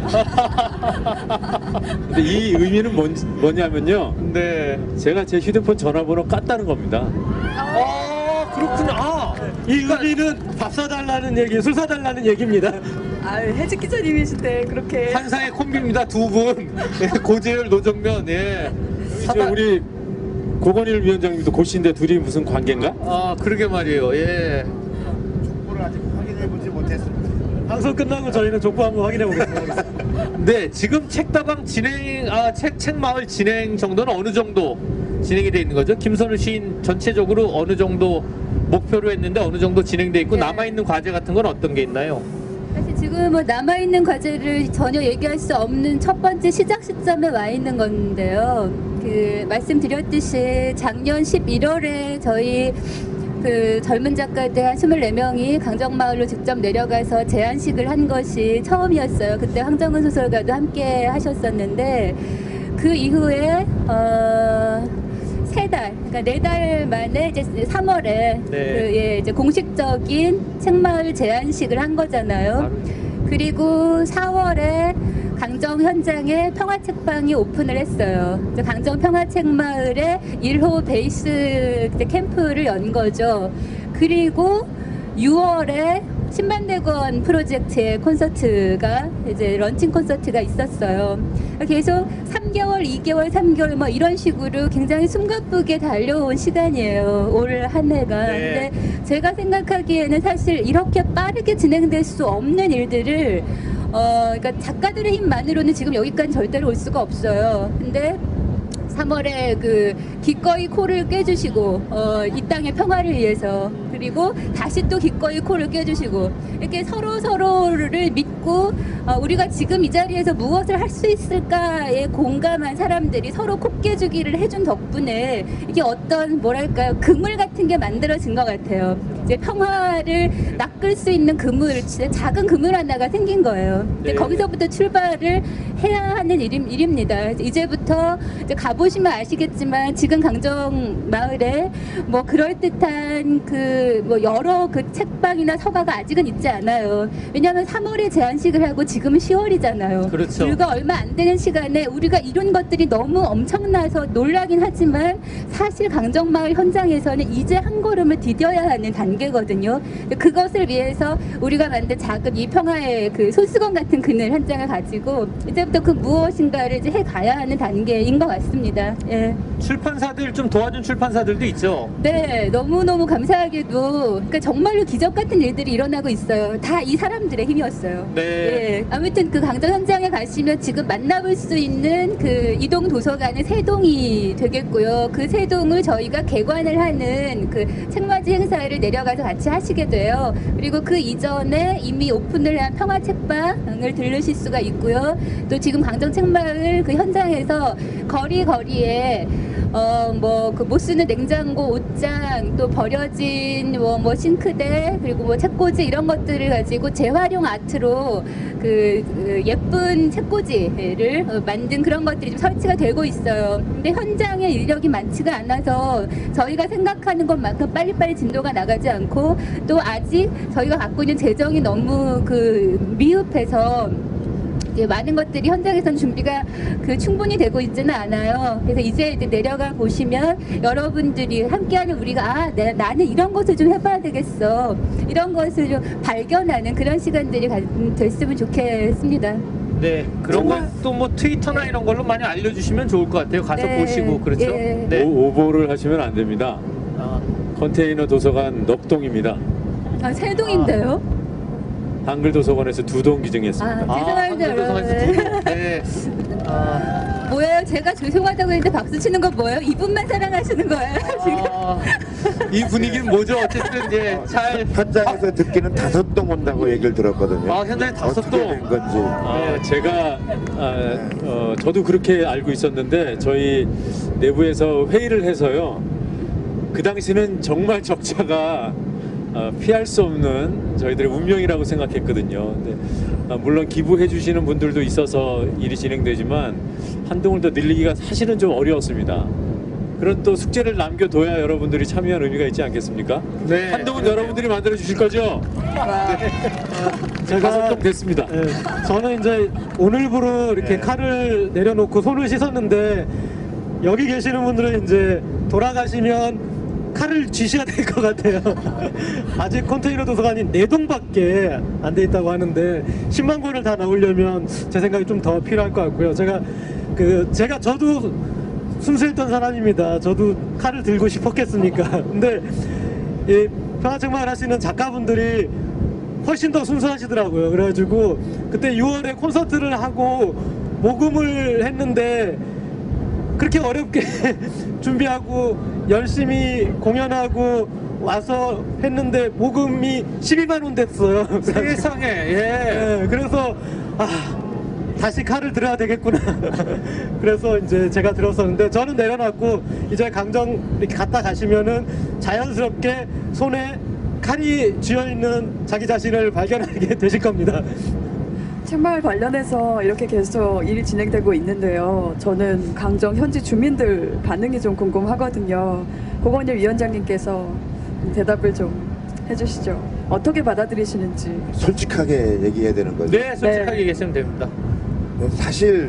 근데 이 의미는 뭔, 뭐냐면요. 네. 제가 제 휴대폰 전화번호 깠다는 겁니다. 아, 그렇군요. 아, 이 의미는 밥 사달라는 얘기, 술 사달라는 얘기입니다. 아, 해직 기자님이신데 그렇게 환상의 콤비입니다, 두 분. 예, 고재열, 노정면. 예. 이제 우리 고건일 위원장님도 고시인데 둘이 무슨 관계인가? 아, 그러게 말이에요. 예. 족보를 아직 확인해보지 못했습니다. 방송 끝나고 저희는 족보 한번 확인해 보겠습니다. 네, 지금 책다방 진행, 아, 책, 책마을 진행 정도는 어느 정도 진행이 돼 있는 거죠? 김선우 시인 전체적으로 어느 정도 목표로 했는데 어느 정도 진행돼 있고, 네. 남아있는 과제 같은 건 어떤 게 있나요? 사실 지금은 남아있는 과제를 전혀 얘기할 수 없는 첫 번째 시작 시점에 와 있는 건데요. 그 말씀드렸듯이 작년 십일월에 저희 그 젊은 작가들 한 스물네 명이 강정마을로 직접 내려가서 제안식을 한 것이 처음이었어요. 그때 황정은 소설가도 함께 하셨었는데, 그 이후에 어, 세 달, 그러니까 네 달 만에 이제 삼월에 네. 그, 예, 이제 공식적인 책마을 제안식을 한 거잖아요. 그리고 사월에 강정 현장에 평화책방이 오픈을 했어요. 강정 평화책마을에 일 호 베이스 캠프를 연 거죠. 그리고 유월에 십만 대건 프로젝트의 콘서트가 이제 런칭 콘서트가 있었어요. 계속 삼 개월, 이 개월, 삼 개월 뭐 이런 식으로 굉장히 숨가쁘게 달려온 시간이에요. 올 한 해가. 네. 근데 제가 생각하기에는 사실 이렇게 빠르게 진행될 수 없는 일들을 어, 그러니까 작가들의 힘만으로는 지금 여기까지 절대로 올 수가 없어요. 근데 삼월에 그 기꺼이 코를 깨주시고 어, 이 땅의 평화를 위해서, 그리고 다시 또 기꺼이 코를 깨주시고, 이렇게 서로 서로를 믿고 어, 우리가 지금 이 자리에서 무엇을 할 수 있을까에 공감한 사람들이 서로 코 깨주기를 해준 덕분에 이게 어떤 뭐랄까요, 그물 같은 게 만들어진 것 같아요. 이제 평화를 낚을 수 있는 그물, 진짜 작은 그물 하나가 생긴 거예요. 근데 네. 거기서부터 출발을 해야 하는 일, 일입니다. 이제부터 이제 가보시면 아시겠지만 지금 강정 마을에 뭐 그럴듯한 그 뭐 여러 그 책방이나 서가가 아직은 있지 않아요. 왜냐하면 삼월에 제안식을 하고 지금은 시월이잖아요. 그렇죠. 불과 얼마 안 되는 시간에 우리가 이룬 것들이 너무 엄청나서 놀라긴 하지만 사실 강정 마을 현장에서는 이제 한 걸음을 디뎌야 하는 단계거든요. 그것을 위해서 우리가 만든 작은 이 평화의 그 손수건 같은 그늘 한 장을 가지고 이제부터 그 무엇인가를 이제 해 가야 하는 단계인 것 같습니다. 예. 출판사들 좀 도와준 출판사들도 있죠. 네, 너무너무 감사하게도 그러니까 정말로 기적 같은 일들이 일어나고 있어요. 다 이 사람들의 힘이었어요. 네. 예, 아무튼 그 강정 현장에 가시면 지금 만나볼 수 있는 그 이동 도서관은 세 동이 되겠고요. 그 세 동을 저희가 개관을 하는 그 책맞이 행사를 내려가서 같이 하시게 돼요. 그리고 그 이전에 이미 오픈을 한 평화책방을 들르실 수가 있고요. 또 지금 강정 책마을 그 현장에서 거리 거리에 어 뭐 그 못 쓰는 냉장고, 옷장, 또 버려진 뭐, 뭐 싱크대, 그리고 뭐 책꽂이 이런 것들을 가지고 재활용 아트로 그, 그 예쁜 책꽂이를 어, 만든 그런 것들이 좀 설치가 되고 있어요. 근데 현장에 인력이 많지가 않아서 저희가 생각하는 것만큼 빨리빨리 진도가 나가지 않고, 또 아직 저희가 갖고 있는 재정이 너무 그 미흡해서 이제 많은 것들이 현장에서는 준비가 그 충분히 되고 있지는 않아요. 그래서 이제 이제 내려가 보시면 여러분들이 함께하는 우리가 아, 내, 나는 이런 것을 좀 해봐야 되겠어. 이런 것을 좀 발견하는 그런 시간들이 가, 됐으면 좋겠습니다. 네, 그런 것도 뭐 트위터나 이런 걸로 많이 알려주시면 좋을 것 같아요. 가서 네, 보시고 그렇죠. 예. 네. 오, 오보를 하시면 안 됩니다. 아, 컨테이너 도서관 넉동입니다. 아, 세 동인데요? 한글 도서관에서 두 동 기증했습니다. 아, 죄송합니다, 한글 도서관에서 여러분. 두 분. 네. 아, 뭐예요? 제가 죄송하다고 했는데 박수 치는 건 뭐예요? 이분만 사랑하시는 거예요? 지금? 아, 이 분위기는 뭐죠? 어쨌든 이제 잘 현장에서 듣기는 다섯 동 온다고 얘기를 들었거든요. 아, 현장에 다섯 어떻게 동. 된 건지. 아, 제가 아, 어, 저도 그렇게 알고 있었는데 저희 내부에서 회의를 해서요. 그 당시는 정말 적자가 어, 피할 수 없는 저희들의 운명이라고 생각했거든요. 근데, 아, 물론 기부해 주시는 분들도 있어서 일이 진행되지만 한 동을 더 늘리기가 사실은 좀 어려웠습니다. 그런 또 숙제를 남겨둬야 여러분들이 참여한 의미가 있지 않겠습니까? 네. 한 동은 여러분들이 만들어 주실 거죠? 제가- 다섯 동 됐습니다. 예, 저는 이제 오늘부로 이렇게 네. 칼을 내려놓고 손을 씻었는데 여기 계시는 분들은 이제 돌아가시면 칼을 쥐셔야 될 것 같아요. 아직 컨테이너 도서관이 네 동밖에 안 돼 있다고 하는데 십만 권을 다 넣으려면 제 생각이 좀 더 필요할 것 같고요. 제가 그 제가 저도 순수했던 사람입니다. 저도 칼을 들고 싶었겠습니까? 근데 이 평화책방을 하시는 작가분들이 훨씬 더 순수하시더라고요. 그래가지고 그때 유월에 콘서트를 하고 모금을 했는데 그렇게 어렵게 준비하고 열심히 공연하고 와서 했는데 모금이 십이만 원 됐어요. 세상에, 예. 네, 그래서 아 다시 칼을 들어야 되겠구나. 그래서 이제 제가 들었었는데 저는 내려놨고 이제 강정 이렇게 갔다 가시면은 자연스럽게 손에 칼이 쥐어 있는 자기 자신을 발견하게 되실 겁니다. 책마을 관련해서 이렇게 계속 일이 진행되고 있는데요. 저는 강정 현지 주민들 반응이 좀 궁금하거든요. 고건일 위원장님께서 대답을 좀 해주시죠. 어떻게 받아들이시는지. 솔직하게 얘기해야 되는 거죠. 네, 솔직하게 네. 얘기하시면 됩니다. 사실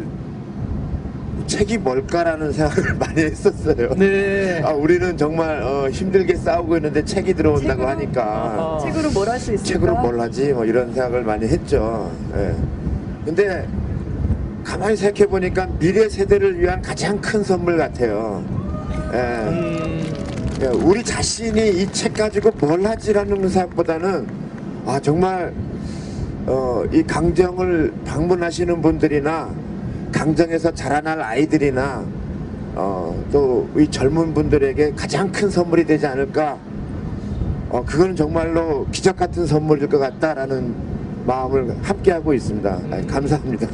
책이 뭘까라는 생각을 많이 했었어요. 네. 아, 우리는 정말 어, 힘들게 싸우고 있는데 책이 들어온다고 책으로? 하니까 아하. 책으로 뭘 할 수 있을까? 책으로 뭘 하지? 뭐 이런 생각을 많이 했죠. 예. 근데 가만히 생각해 보니까 미래 세대를 위한 가장 큰 선물 같아요. 예. 음, 예, 우리 자신이 이 책 가지고 뭘 하지라는 생각보다는 아 정말 어, 이 강정을 방문하시는 분들이나 강정에서 자라날 아이들이나 어, 또 이 젊은 분들에게 가장 큰 선물이 되지 않을까. 어, 그거는 정말로 기적 같은 선물일 것 같다라는 마음을 함께 하고 있습니다. 아, 감사합니다.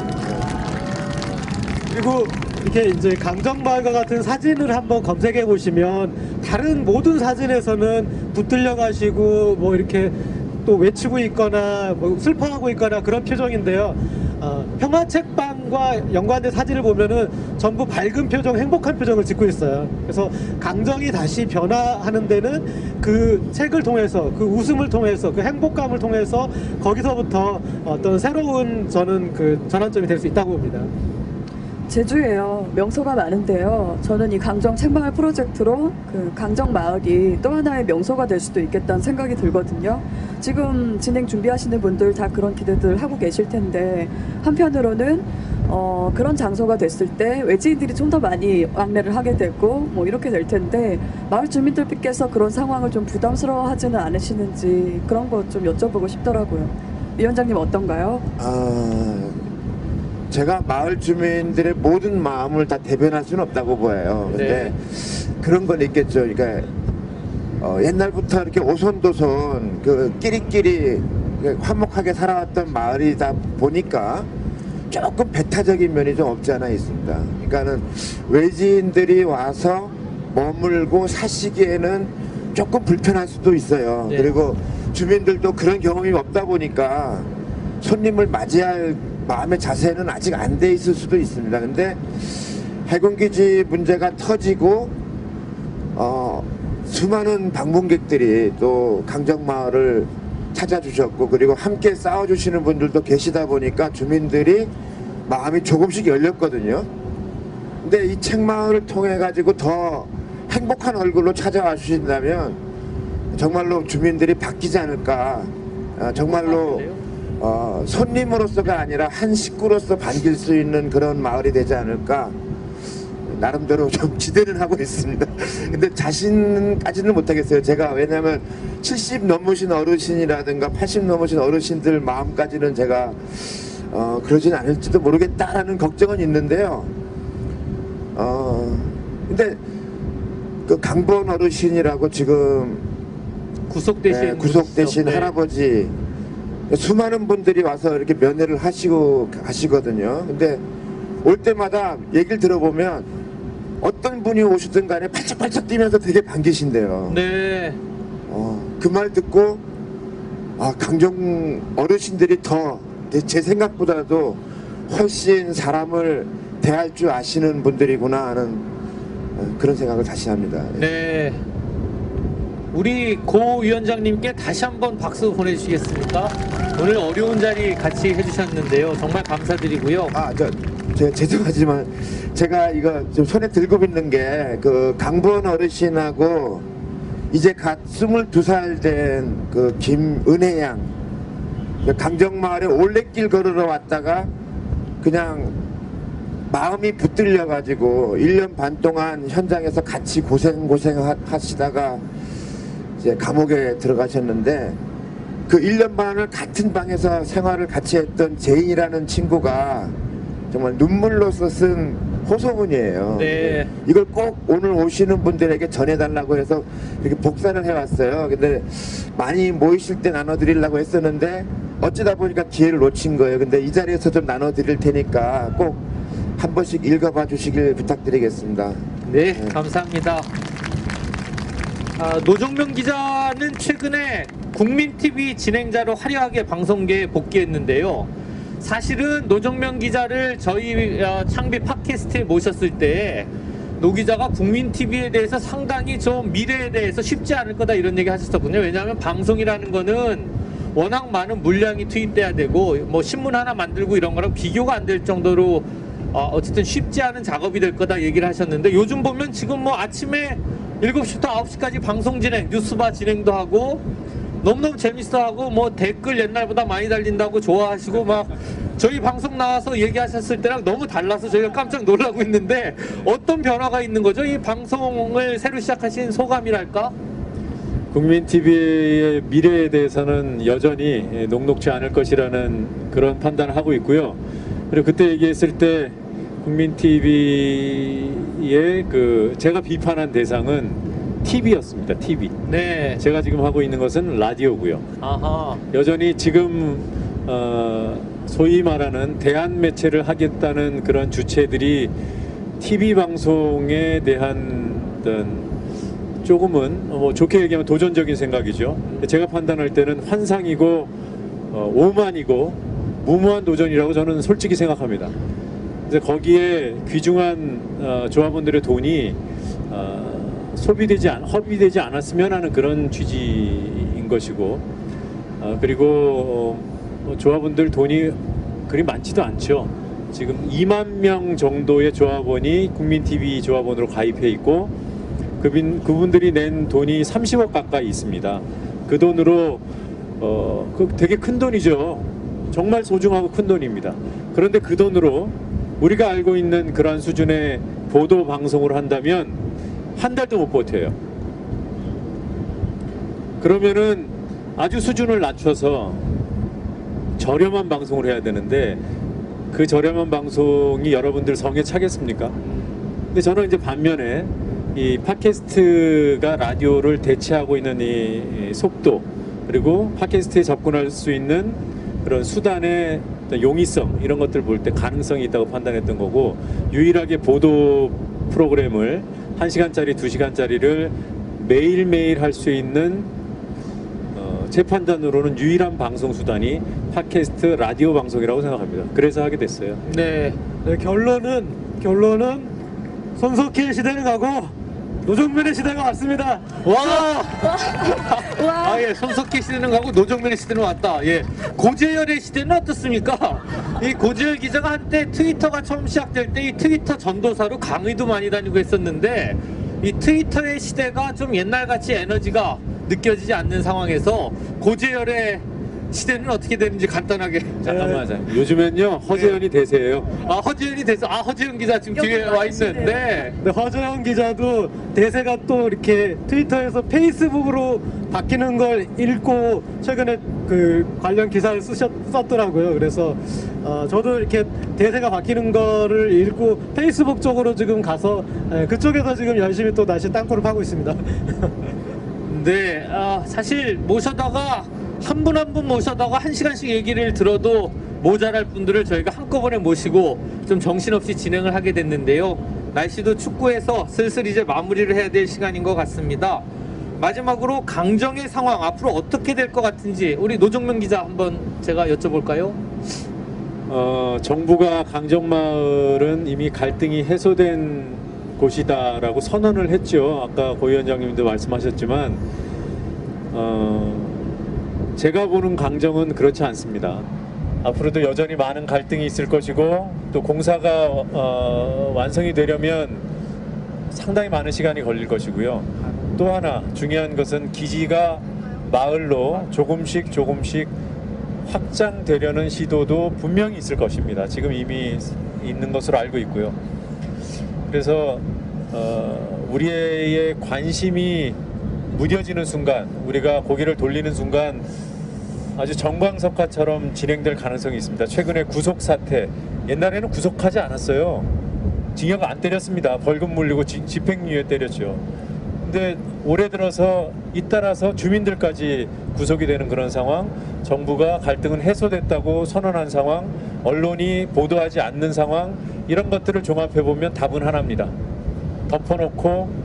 그리고 이렇게 이제 강정마을과 같은 사진을 한번 검색해 보시면 다른 모든 사진에서는 붙들려 가시고 뭐 이렇게 또 외치고 있거나 뭐 슬퍼하고 있거나 그런 표정인데요. 어, 평화책방과 연관된 사진을 보면은 전부 밝은 표정, 행복한 표정을 짓고 있어요. 그래서 강정이 다시 변화하는 데는 그 책을 통해서, 그 웃음을 통해서, 그 행복감을 통해서 거기서부터 어떤 새로운 저는 그 전환점이 될 수 있다고 봅니다. 제주에요. 명소가 많은데요. 저는 이 강정 책마을 프로젝트로 그 강정 마을이 또 하나의 명소가 될 수도 있겠다는 생각이 들거든요. 지금 진행 준비하시는 분들 다 그런 기대들 하고 계실 텐데 한편으로는 어, 그런 장소가 됐을 때 외지인들이 좀 더 많이 왕래를 하게 되고 뭐 이렇게 될 텐데 마을 주민들께서 그런 상황을 좀 부담스러워하지는 않으시는지 그런 거 좀 여쭤보고 싶더라고요. 위원장님 어떤가요? 아, 제가 마을 주민들의 모든 마음을 다 대변할 수는 없다고 보여요. 근데 그런 건 있겠죠. 그러니까 어, 옛날부터 이렇게 오손도손 그 끼리끼리 화목하게 살아왔던 마을이다 보니까 조금 배타적인 면이 좀 없지 않아 있습니다. 그러니까는 외지인들이 와서 머물고 사시기에는 조금 불편할 수도 있어요. 네. 그리고 주민들도 그런 경험이 없다 보니까 손님을 맞이할 마음의 자세는 아직 안 돼 있을 수도 있습니다. 근데 해군기지 문제가 터지고 어, 수많은 방문객들이 또 강정마을을 찾아주셨고 그리고 함께 싸워주시는 분들도 계시다 보니까 주민들이 마음이 조금씩 열렸거든요. 근데 이 책마을을 통해 가지고 더 행복한 얼굴로 찾아와 주신다면 정말로 주민들이 바뀌지 않을까. 어, 정말로 어, 손님으로서가 아니라 한 식구로서 반길 수 있는 그런 마을이 되지 않을까. 나름대로 좀 기대는 하고 있습니다. 근데 자신까지는 못하겠어요. 제가 왜냐하면 칠십 넘으신 어르신이라든가 팔십 넘으신 어르신들 마음까지는 제가 어, 그러진 않을지도 모르겠다라는 걱정은 있는데요. 어, 근데 그 강본 어르신이라고 지금 구속되신 네, 구속되신 네. 할아버지 수많은 분들이 와서 이렇게 면회를 하시고 가시거든요. 근데 올 때마다 얘기를 들어보면 어떤 분이 오시든 간에 팔짝팔짝 뛰면서 되게 반기신대요. 네. 어, 그 말 듣고 아, 강정 어르신들이 더 제 생각보다도 훨씬 사람을 대할 줄 아시는 분들이구나 하는 어, 그런 생각을 다시 합니다. 네. 우리 고 위원장님께 다시 한번 박수 보내주시겠습니까? 오늘 어려운 자리 같이 해주셨는데요. 정말 감사드리고요. 아, 저, 제, 죄송하지만 제가 이거 좀 손에 들고 있는 게 그 강본 어르신하고 이제 갓 스물두 살 된 그 김은혜 양 강정마을에 올레길 걸으러 왔다가 그냥 마음이 붙들려 가지고 일 년 반 동안 현장에서 같이 고생 고생 하, 하시다가 이제 감옥에 들어가셨는데 그 일 년 반을 같은 방에서 생활을 같이 했던 제인이라는 친구가 정말 눈물로써 쓴 호소문이에요. 네. 이걸 꼭 오늘 오시는 분들에게 전해달라고 해서 이렇게 복사를 해왔어요. 근데 많이 모이실 때 나눠드리려고 했었는데 어쩌다 보니까 기회를 놓친 거예요. 근데 이 자리에서 좀 나눠드릴 테니까 꼭 한 번씩 읽어봐 주시길 부탁드리겠습니다. 네, 감사합니다. 아, 노정명 기자는 최근에 국민티비 진행자로 화려하게 방송계에 복귀했는데요. 사실은 노정명 기자를 저희 어, 창비 팟캐스트에 모셨을 때 노 기자가 국민티비에 대해서 상당히 좀 미래에 대해서 쉽지 않을 거다 이런 얘기 하셨었거든요. 왜냐하면 방송이라는 거는 워낙 많은 물량이 투입돼야 되고 뭐 신문 하나 만들고 이런 거랑 비교가 안 될 정도로 어, 어쨌든 쉽지 않은 작업이 될 거다 얘기를 하셨는데 요즘 보면 지금 뭐 아침에 일곱 시부터 아홉 시까지 방송 진행, 뉴스바 진행도 하고 너무너무 재밌어하고 뭐 댓글 옛날보다 많이 달린다고 좋아하시고 막 저희 방송 나와서 얘기하셨을 때랑 너무 달라서 저희가 깜짝 놀라고 있는데 어떤 변화가 있는 거죠? 이 방송을 새로 시작하신 소감이랄까? 국민티비의 미래에 대해서는 여전히 녹록지 않을 것이라는 그런 판단을 하고 있고요. 그리고 그때 얘기했을 때 국민티비의 그 제가 비판한 대상은 티비였습니다. 티비. 네. 제가 지금 하고 있는 것은 라디오고요. 아하. 여전히 지금 어, 소위 말하는 대한 매체를 하겠다는 그런 주체들이 티비 방송에 대한 어떤 조금은 뭐 좋게 얘기하면 도전적인 생각이죠. 제가 판단할 때는 환상이고 어, 오만이고 무모한 도전이라고 저는 솔직히 생각합니다. 그래서 거기에 귀중한 어, 조합원들의 돈이 어, 소비되지 않, 허비되지 않았으면 하는 그런 취지인 것이고 어, 그리고 어, 조합원들 돈이 그리 많지도 않죠. 지금 이만 명 정도의 조합원이 국민티비 조합원으로 가입해 있고 그분, 그분들이 낸 돈이 삼십억 가까이 있습니다. 그 돈으로 어, 그 되게 큰 돈이죠. 정말 소중하고 큰 돈입니다. 그런데 그 돈으로 우리가 알고 있는 그러한 수준의 보도 방송을 한다면 한 달도 못 버텨요. 그러면은 아주 수준을 낮춰서 저렴한 방송을 해야 되는데 그 저렴한 방송이 여러분들 성에 차겠습니까? 근데 저는 이제 반면에 이 팟캐스트가 라디오를 대체하고 있는 이 속도 그리고 팟캐스트에 접근할 수 있는 그런 수단의 용이성 이런 것들 볼 때 가능성이 있다고 판단했던 거고 유일하게 보도 프로그램을 한 시간짜리 두 시간짜리를 매일매일 할 수 있는 어, 제 판단으로는 유일한 방송 수단이 팟캐스트 라디오 방송이라고 생각합니다. 그래서 하게 됐어요. 네. 네, 결론은 결론은 손석희 시대는 가고 노정면의 시대가 왔습니다. 와! 아, 예, 손석희 시대는 가고 노정면의 시대는 왔다. 예. 고재열의 시대는 어떻습니까? 이 고재열 기자가 한때 트위터가 처음 시작될 때 이 트위터 전도사로 강의도 많이 다니고 했었는데 이 트위터의 시대가 좀 옛날같이 에너지가 느껴지지 않는 상황에서 고재열의 시대는 어떻게 되는지 간단하게. 잠깐만, 잠깐만. 요즘엔요 허재현이 대세예요. 아, 허재현이 돼서 아, 허재현 기자 지금 뒤에 와 있는데. 네, 허재영 기자도 대세가 또 이렇게 트위터에서 페이스북으로 바뀌는 걸 읽고 최근에 그 관련 기사를 쓰셨, 썼더라고요. 그래서 어, 저도 이렇게 대세가 바뀌는 거를 읽고 페이스북 쪽으로 지금 가서 에, 그쪽에서 지금 열심히 또 다시 땅굴을 파고 있습니다. 네, 아, 사실 모셔다가 한 분 한 분 모셔다가 한 시간씩 얘기를 들어도 모자랄 분들을 저희가 한꺼번에 모시고 좀 정신없이 진행을 하게 됐는데요. 날씨도 춥고해서 슬슬 이제 마무리를 해야 될 시간인 것 같습니다. 마지막으로 강정의 상황 앞으로 어떻게 될 것 같은지 우리 노정면 기자 한번 제가 여쭤볼까요? 어, 정부가 강정마을은 이미 갈등이 해소된 곳이다라고 선언을 했죠. 아까 고 위원장님도 말씀하셨지만 어, 제가 보는 강정은 그렇지 않습니다. 앞으로도 여전히 많은 갈등이 있을 것이고 또 공사가 어, 완성이 되려면 상당히 많은 시간이 걸릴 것이고요. 또 하나 중요한 것은 기지가 마을로 조금씩 조금씩 확장되려는 시도도 분명히 있을 것입니다. 지금 이미 있는 것으로 알고 있고요. 그래서 어, 우리의 관심이 무뎌지는 순간, 우리가 고개를 돌리는 순간 아주 정광석화처럼 진행될 가능성이 있습니다. 최근에 구속 사태, 옛날에는 구속하지 않았어요. 징역 안 때렸습니다. 벌금 물리고 지, 집행유예 때렸죠. 근데 올해 들어서 잇따라서 주민들까지 구속이 되는 그런 상황, 정부가 갈등은 해소됐다고 선언한 상황, 언론이 보도하지 않는 상황, 이런 것들을 종합해보면 답은 하나입니다. 덮어놓고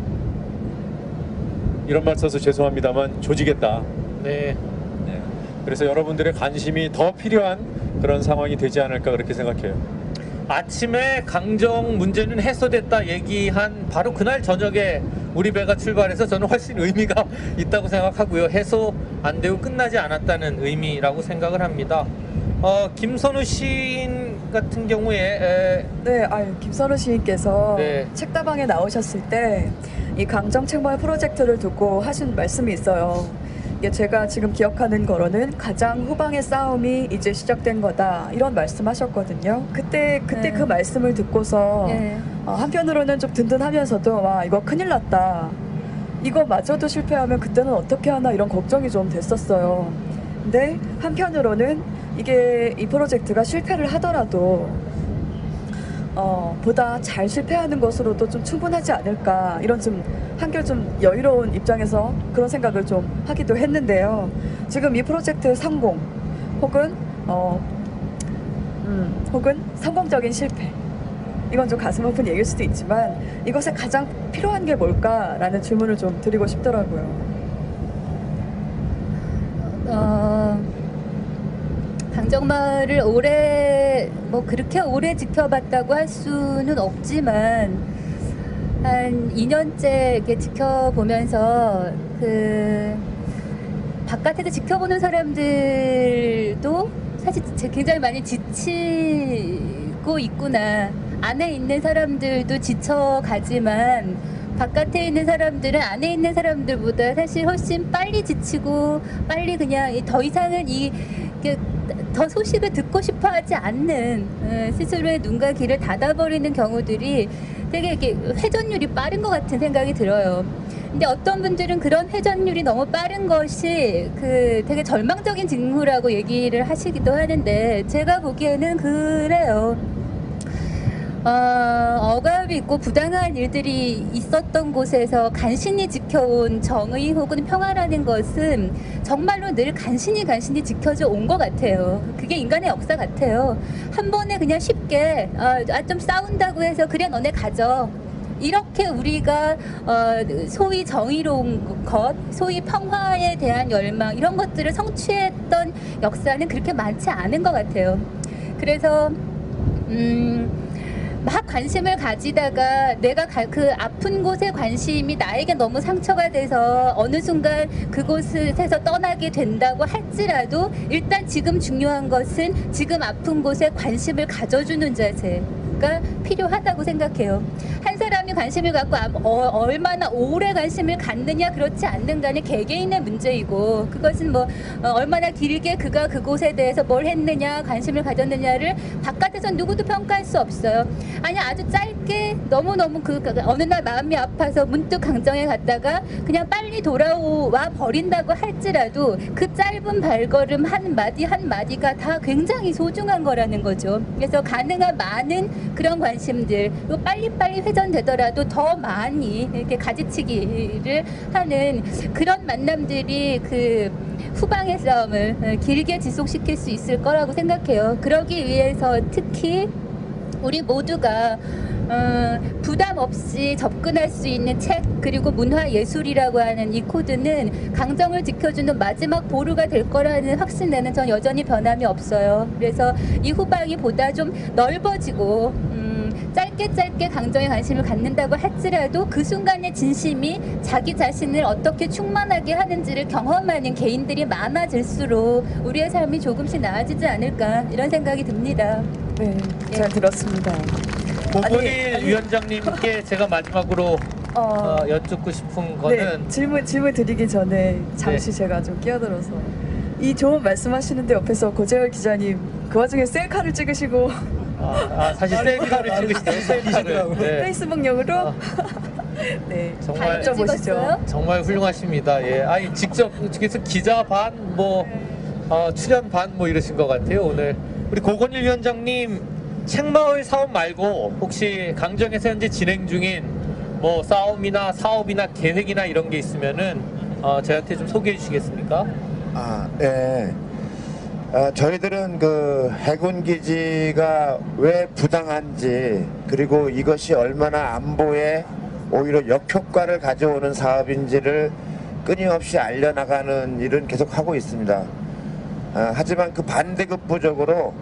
이런 말 써서 죄송합니다만 조지겠다. 네. 네. 그래서 여러분들의 관심이 더 필요한 그런 상황이 되지 않을까 그렇게 생각해요. 아침에 강정 문제는 해소됐다 얘기한 바로 그날 저녁에 우리 배가 출발해서 저는 훨씬 의미가 있다고 생각하고요. 해소 안 되고 끝나지 않았다는 의미라고 생각을 합니다. 어, 김선우 시인 같은 경우에 에... 네, 아유, 김선우 시인께서 네. 책다방에 나오셨을 때 이 강정 책마을 프로젝트를 두고 하신 말씀이 있어요. 이게 제가 지금 기억하는 거로는 가장 후방의 싸움이 이제 시작된 거다 이런 말씀하셨거든요. 그때 그때 네. 그 말씀을 듣고서 네. 어, 한편으로는 좀 든든하면서도 와 이거 큰일 났다. 이거 마저도 실패하면 그때는 어떻게 하나 이런 걱정이 좀 됐었어요. 근데 한편으로는 이게 이 프로젝트가 실패를 하더라도 어, 보다 잘 실패하는 것으로도 좀 충분하지 않을까 이런 좀 한결 좀 여유로운 입장에서 그런 생각을 좀 하기도 했는데요. 지금 이 프로젝트의 성공 혹은 어, 음, 혹은 성공적인 실패 이건 좀 가슴 아픈 얘기일 수도 있지만 이것에 가장 필요한 게 뭘까라는 질문을 좀 드리고 싶더라고요. 어, 강정마을을 오래 뭐 그렇게 오래 지켜봤다고 할 수는 없지만 한 이 년째 이렇게 지켜보면서 그 바깥에서 지켜보는 사람들도 사실 굉장히 많이 지치고 있구나. 안에 있는 사람들도 지쳐가지만 바깥에 있는 사람들은 안에 있는 사람들보다 사실 훨씬 빨리 지치고 빨리 그냥 더 이상은 이 더 소식을 듣고 싶어 하지 않는 스스로의 눈과 귀를 닫아버리는 경우들이 되게 이렇게 회전율이 빠른 것 같은 생각이 들어요. 근데 어떤 분들은 그런 회전율이 너무 빠른 것이 그 되게 절망적인 징후라고 얘기를 하시기도 하는데 제가 보기에는 그래요. 어, 억압이 있고 부당한 일들이 있었던 곳에서 간신히 지켜온 정의 혹은 평화라는 것은 정말로 늘 간신히 간신히 지켜져 온 것 같아요. 그게 인간의 역사 같아요. 한 번에 그냥 쉽게 아, 좀 싸운다고 해서 그래 너네 가져. 이렇게 우리가 어, 소위 정의로운 것, 소위 평화에 대한 열망 이런 것들을 성취했던 역사는 그렇게 많지 않은 것 같아요. 그래서 음, 막 관심을 가지다가 내가 가, 그 아픈 곳에 관심이 나에게 너무 상처가 돼서 어느 순간 그곳에서 떠나게 된다고 할지라도 일단 지금 중요한 것은 지금 아픈 곳에 관심을 가져주는 자세가 필요하다고 생각해요. 한 사람이 관심을 갖고 어, 얼마나 오래 관심을 갖느냐 그렇지 않는가는 개개인의 문제이고, 그것은 뭐 어, 얼마나 길게 그가 그곳에 대해서 뭘 했느냐 관심을 가졌느냐를 바깥에서 누구도 평가할 수 없어요. 아니 아주 짧게 너무너무 그, 그 어느 날 마음이 아파서 문득 강정에 갔다가 그냥 빨리 돌아와 버린다고 할지라도 그 짧은 발걸음 한 마디 한 마디가 다 굉장히 소중한 거라는 거죠. 그래서 가능한 많은 그런 관심들, 또 빨리빨리 회전되더라도 더 많이 이렇게 가지치기를 하는 그런 만남들이 그 후방의 싸움을 길게 지속시킬 수 있을 거라고 생각해요. 그러기 위해서 특히 우리 모두가 어, 부담 없이 접근할 수 있는 책, 그리고 문화예술이라고 하는 이 코드는 강정을 지켜주는 마지막 보루가 될 거라는 확신에는 전 여전히 변함이 없어요. 그래서 이 후방이 보다 좀 넓어지고 음, 짧게 짧게 강정에 관심을 갖는다고 할지라도 그 순간의 진심이 자기 자신을 어떻게 충만하게 하는지를 경험하는 개인들이 많아질수록 우리의 삶이 조금씩 나아지지 않을까, 이런 생각이 듭니다. 네, 잘 들었습니다. 고건일 아니, 위원장님께 제가 마지막으로 어, 어, 여쭙고 싶은 네, 거는 질문 질문 드리기 전에 잠시 네. 제가 좀 끼어들어서 이 좋은 말씀하시는데 옆에서 고재열 기자님 그 와중에 셀카를 찍으시고 아, 아, 사실 셀카를 찍으시네요. 셀카를. 네. 페이스북용으로 아. 네, 정말 다 여쭤보시죠. 찍었어요? 정말 훌륭하십니다. 예, 아니 직접 그래서 기자 반, 뭐 어, 출연 반 뭐 이러신 것 같아요. 오늘 우리 고건일 위원장님 책마을 사업 말고 혹시 강정에서 현재 진행 중인 뭐 싸움이나 사업이나 계획이나 이런 게 있으면은 어, 저한테 좀 소개해 주시겠습니까? 아, 네. 어, 저희들은 그 해군 기지가 왜 부당한지, 그리고 이것이 얼마나 안보에 오히려 역효과를 가져오는 사업인지를 끊임없이 알려나가는 일은 계속 하고 있습니다. 아, 하지만 그 반대급부적으로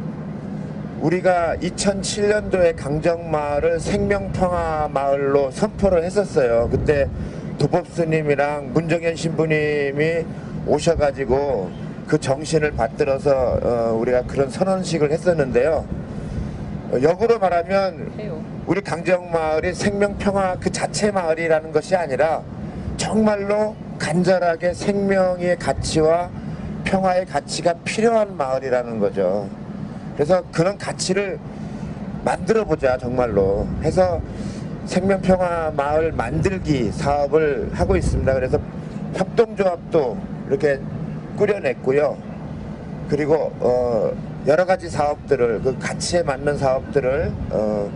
우리가 이천칠 년도에 강정마을을 생명평화마을로 선포를 했었어요. 그때 도법스님이랑 문정현 신부님이 오셔가지고 그 정신을 받들어서 어, 우리가 그런 선언식을 했었는데요. 어, 역으로 말하면 우리 강정마을이 생명평화 그 자체 마을이라는 것이 아니라 정말로 간절하게 생명의 가치와 평화의 가치가 필요한 마을이라는 거죠. 그래서 그런 가치를 만들어보자 정말로 해서 생명평화 마을 만들기 사업을 하고 있습니다. 그래서 협동조합도 이렇게 꾸려냈고요. 그리고 어 여러 가지 사업들을, 그 가치에 맞는 사업들을 어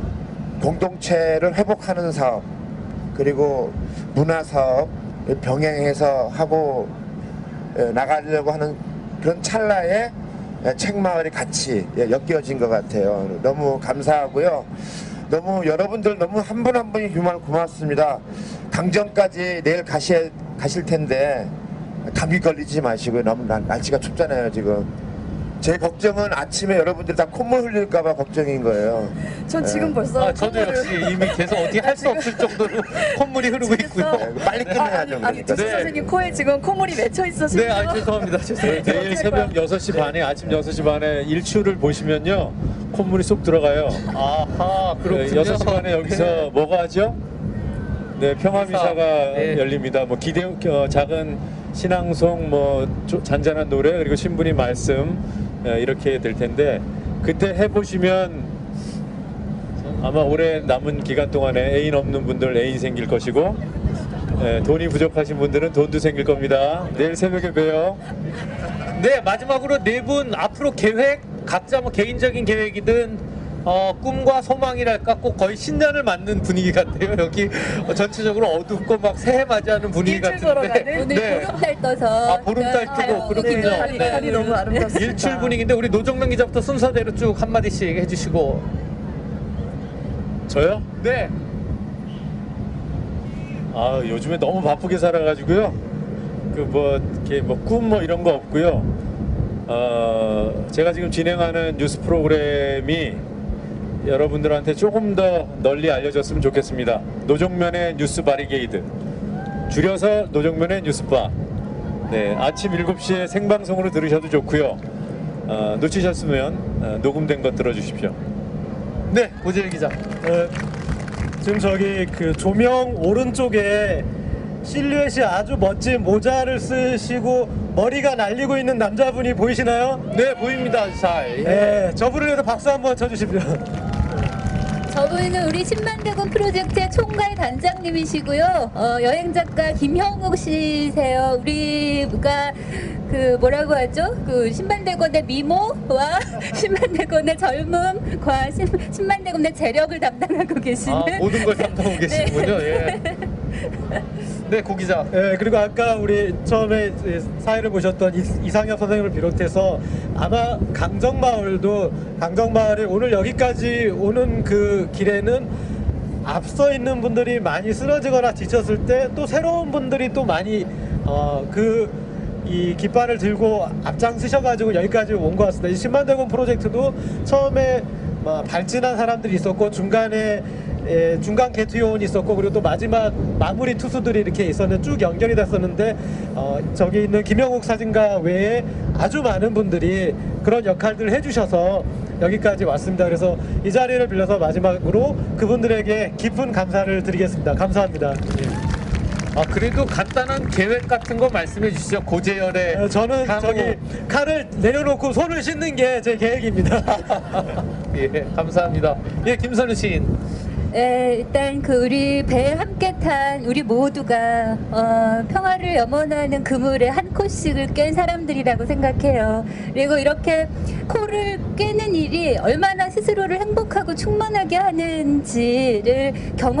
공동체를 회복하는 사업, 그리고 문화 사업 병행해서 하고 나가려고 하는 그런 찰나에 책마을이 같이 엮여진 것 같아요. 너무 감사하고요. 너무 여러분들 너무 한 분 한 분이 정말 고맙습니다. 강정까지 내일 가시, 가실 텐데 감기 걸리지 마시고요. 너무 날, 날씨가 춥잖아요 지금. 제 걱정은 아침에 여러분들 다 콧물 흘릴까봐 걱정인 거예요. 전 지금 네. 벌써 아, 저도 콧물을- 역시 이미 계속 어떻게 할 수 없을 정도로 콧물이 흐르고 있고요. 네, 빨리 끝내야죠. 아니, 아니 두수 네. 선생님 코에 지금 콧물이 맺혀 있어서 네, 아, 죄송합니다. 죄송합니다. 내일 새벽 여섯 시 반에 아침 여섯 시 반에 일출을 보시면요 콧물이 쏙 들어가요. 아하, 그렇군요. 여섯 시 반에 여기서 네. 뭐가 하죠? 네, 평화미사가 네. 열립니다. 뭐 기대 어, 작은 신앙송, 뭐 조- 잔잔한 노래, 그리고 신부님 말씀 어, 이렇게 될 텐데 그때 해보시면 아마 올해 남은 기간 동안에 애인 없는 분들 애인 생길 것이고, 예, 돈이 부족하신 분들은 돈도 생길 겁니다. 내일 새벽에 봬요. 네, 마지막으로 네 분 앞으로 계획, 각자 뭐 개인적인 계획이든 어, 꿈과 소망이랄까 꼭 거의 신년을 맞는 분위기 같아요. 여기 어, 전체적으로 어둡고 막 새해 맞이하는 분위기 일출 같은데. 걸어가는? 오늘 네. 보름달 떠서 아, 보름달 어, 뜨고 그렇군요. 네, 달이, 네. 달이 너무 아름답습니다. 일출 분위기인데 우리 노정명 기자부터 순서대로 쭉 한마디씩 해주시고. 저요? 네. 아, 요즘에 너무 바쁘게 살아가지고요. 그 뭐 이렇게 뭐 꿈 뭐 이런 거 없고요. 어, 제가 지금 진행하는 뉴스 프로그램이 여러분들한테 조금 더 널리 알려졌으면 좋겠습니다. 노정면의 뉴스 바리게이드, 줄여서 노정면의 뉴스바. 네, 아침 일곱 시에 생방송으로 들으셔도 좋고요. 어, 놓치셨으면 어, 녹음된 것 들어주십시오. 네, 고재일 기자. 어, 지금 저기 그 조명 오른쪽에 실루엣이 아주 멋진 모자를 쓰시고 머리가 날리고 있는 남자분이 보이시나요? 네, 보입니다. 잘. 예. 네, 저분을 위해서 박수 한번 쳐주십시오. 저분은 우리 십만대군 프로젝트의 총괄 단장님이시고요. 어, 여행 작가 김형욱 씨세요. 우리가 그 뭐라고 하죠? 그 십만대군의 미모와 십만대군의 젊음과 십만대군의 재력을 담당하고 계시는 아, 모든 걸 담당하고 계시는군요. 예. 네, 고 기자. 네, 그리고 아까 우리 처음에 사회를 보셨던 이- 이상엽 선생님을 비롯해서 아마 강정마을도 강정마을에 오늘 여기까지 오는 그 길에는 앞서 있는 분들이 많이 쓰러지거나 지쳤을 때 또 새로운 분들이 또 많이 어, 그 이 깃발을 들고 앞장서셔가지고 여기까지 온 것 같습니다. 이 십만대군 프로젝트도 처음에 뭐 발진한 사람들이 있었고 중간에 예, 중간 개투요원이 있었고 그리고 또 마지막 마무리 투수들이 이렇게 있었는데 쭉 연결이 됐었는데 어, 저기 있는 김영욱 사진가 외에 아주 많은 분들이 그런 역할들을 해주셔서 여기까지 왔습니다. 그래서 이 자리를 빌려서 마지막으로 그분들에게 깊은 감사를 드리겠습니다. 감사합니다. 아, 그래도 간단한 계획 같은 거 말씀해 주시죠. 고재열의 어, 저는 향후. 저기 칼을 내려놓고 손을 씻는 게 제 계획입니다. 예, 감사합니다. 예, 김선우 시인. 예, 일단 그 우리 배에 함께 탄 우리 모두가 어, 평화를 염원하는 그물에 한 코씩을 깬 사람들이라고 생각해요. 그리고 이렇게 코를 깨는 일이 얼마나 스스로를 행복하고 충만하게 하는지를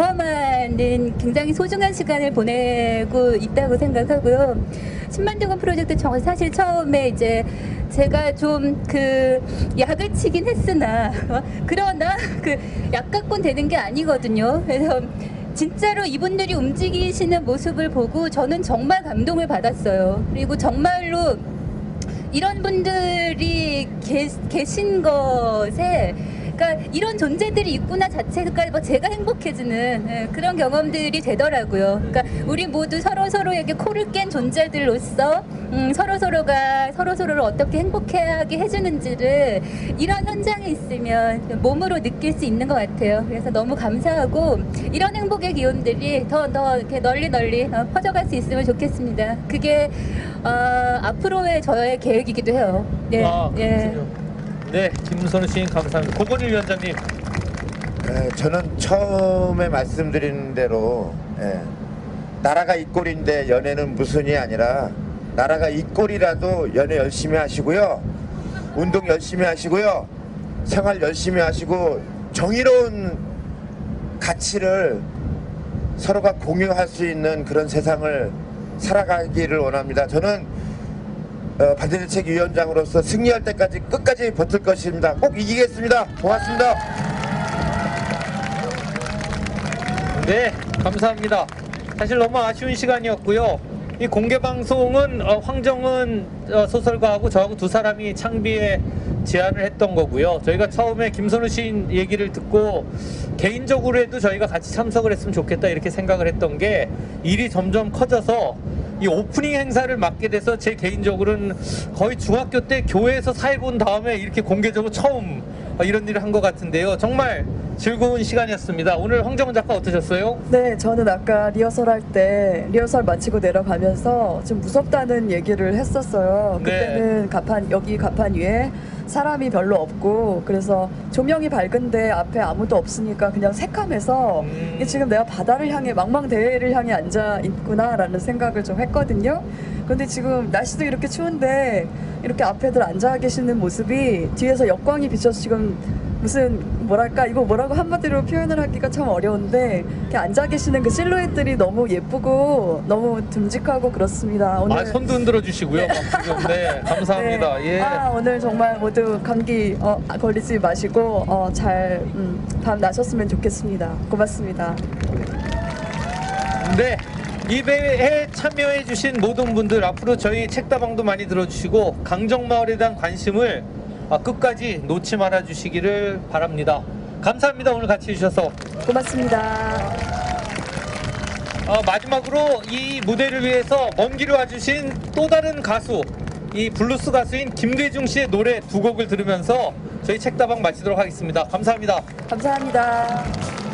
경험하는 굉장히 소중한 시간을 보내고 있다고 생각하고요. 십만대군 프로젝트 저 사실 처음에 이제 제가 좀 그 약을 치긴 했으나 어? 그러나 그 약 갖고는 되는 게 아니거든요. 그래서 진짜로 이분들이 움직이시는 모습을 보고 저는 정말 감동을 받았어요. 그리고 정말로 이런 분들이 계, 계신 것에 그러니까 이런 존재들이 있구나 자체가 뭐 제가 행복해지는 예, 그런 경험들이 되더라고요. 그러니까 우리 모두 서로 서로에게 코를 깬 존재들로서 음, 서로 서로가 서로 서로를 어떻게 행복하게 해주는지를 이런 현장에 있으면 몸으로 느낄 수 있는 것 같아요. 그래서 너무 감사하고 이런 행복의 기운들이 더 더 이렇게 널리 널리 어, 퍼져갈 수 있으면 좋겠습니다. 그게 어, 앞으로의 저의 계획이기도 해요. 네, 아, 예. 그렇군요. 네, 김선우 시인 감사합니다. 고건일 위원장님. 에, 저는 처음에 말씀드린 대로 에, 나라가 이 꼴인데 연애는 무슨이 아니라 나라가 이 꼴이라도 연애 열심히 하시고요, 운동 열심히 하시고요, 생활 열심히 하시고 정의로운 가치를 서로가 공유할 수 있는 그런 세상을 살아가기를 원합니다. 저는 어, 반대대책위원장으로서 승리할 때까지 끝까지 버틸 것입니다. 꼭 이기겠습니다. 고맙습니다. 네, 감사합니다. 사실 너무 아쉬운 시간이었고요. 이 공개 방송은 어, 황정은 어, 소설가하고 저하고 두 사람이 창비에 제안을 했던 거고요. 저희가 처음에 김선우 시인 얘기를 듣고 개인적으로 해도 저희가 같이 참석을 했으면 좋겠다 이렇게 생각을 했던 게 일이 점점 커져서 이 오프닝 행사를 맡게 돼서 제 개인적으로는 거의 중학교 때 교회에서 사회 본 다음에 이렇게 공개적으로 처음 이런 일을 한 것 같은데요. 정말 즐거운 시간이었습니다. 오늘 황정은 작가 어떠셨어요? 네, 저는 아까 리허설 할 때 리허설 마치고 내려가면서 좀 무섭다는 얘기를 했었어요. 그때는 네. 가판 여기 가판 위에 사람이 별로 없고 그래서 조명이 밝은데 앞에 아무도 없으니까 그냥 새카매서 음. 이게 지금 내가 바다를 향해 망망대해를 향해 앉아 있구나라는 생각을 좀 했거든요. 그런데 지금 날씨도 이렇게 추운데 이렇게 앞에들 앉아 계시는 모습이 뒤에서 역광이 비쳐서 지금 무슨 뭐랄까 이거 뭐라고 한마디로 표현을 하기가 참 어려운데 이렇게 앉아 계시는 그 실루엣들이 너무 예쁘고 너무 듬직하고 그렇습니다. 오늘 아, 손도 흔들어 주시고요. 막 지금. 네, 감사합니다. 네. 예. 아, 오늘 정말 모두 감기 어, 걸리지 마시고 어, 잘 음, 밤 나셨으면 좋겠습니다. 고맙습니다. 네. 이 배에 참여해 주신 모든 분들 앞으로 저희 책다방도 많이 들어주시고 강정마을에 대한 관심을 끝까지 놓지 말아 주시기를 바랍니다. 감사합니다. 오늘 같이 해주셔서. 고맙습니다. 어, 마지막으로 이 무대를 위해서 먼 길을 와주신 또 다른 가수, 이 블루스 가수인 김대중 씨의 노래 두 곡을 들으면서 저희 책다방 마치도록 하겠습니다. 감사합니다. 감사합니다.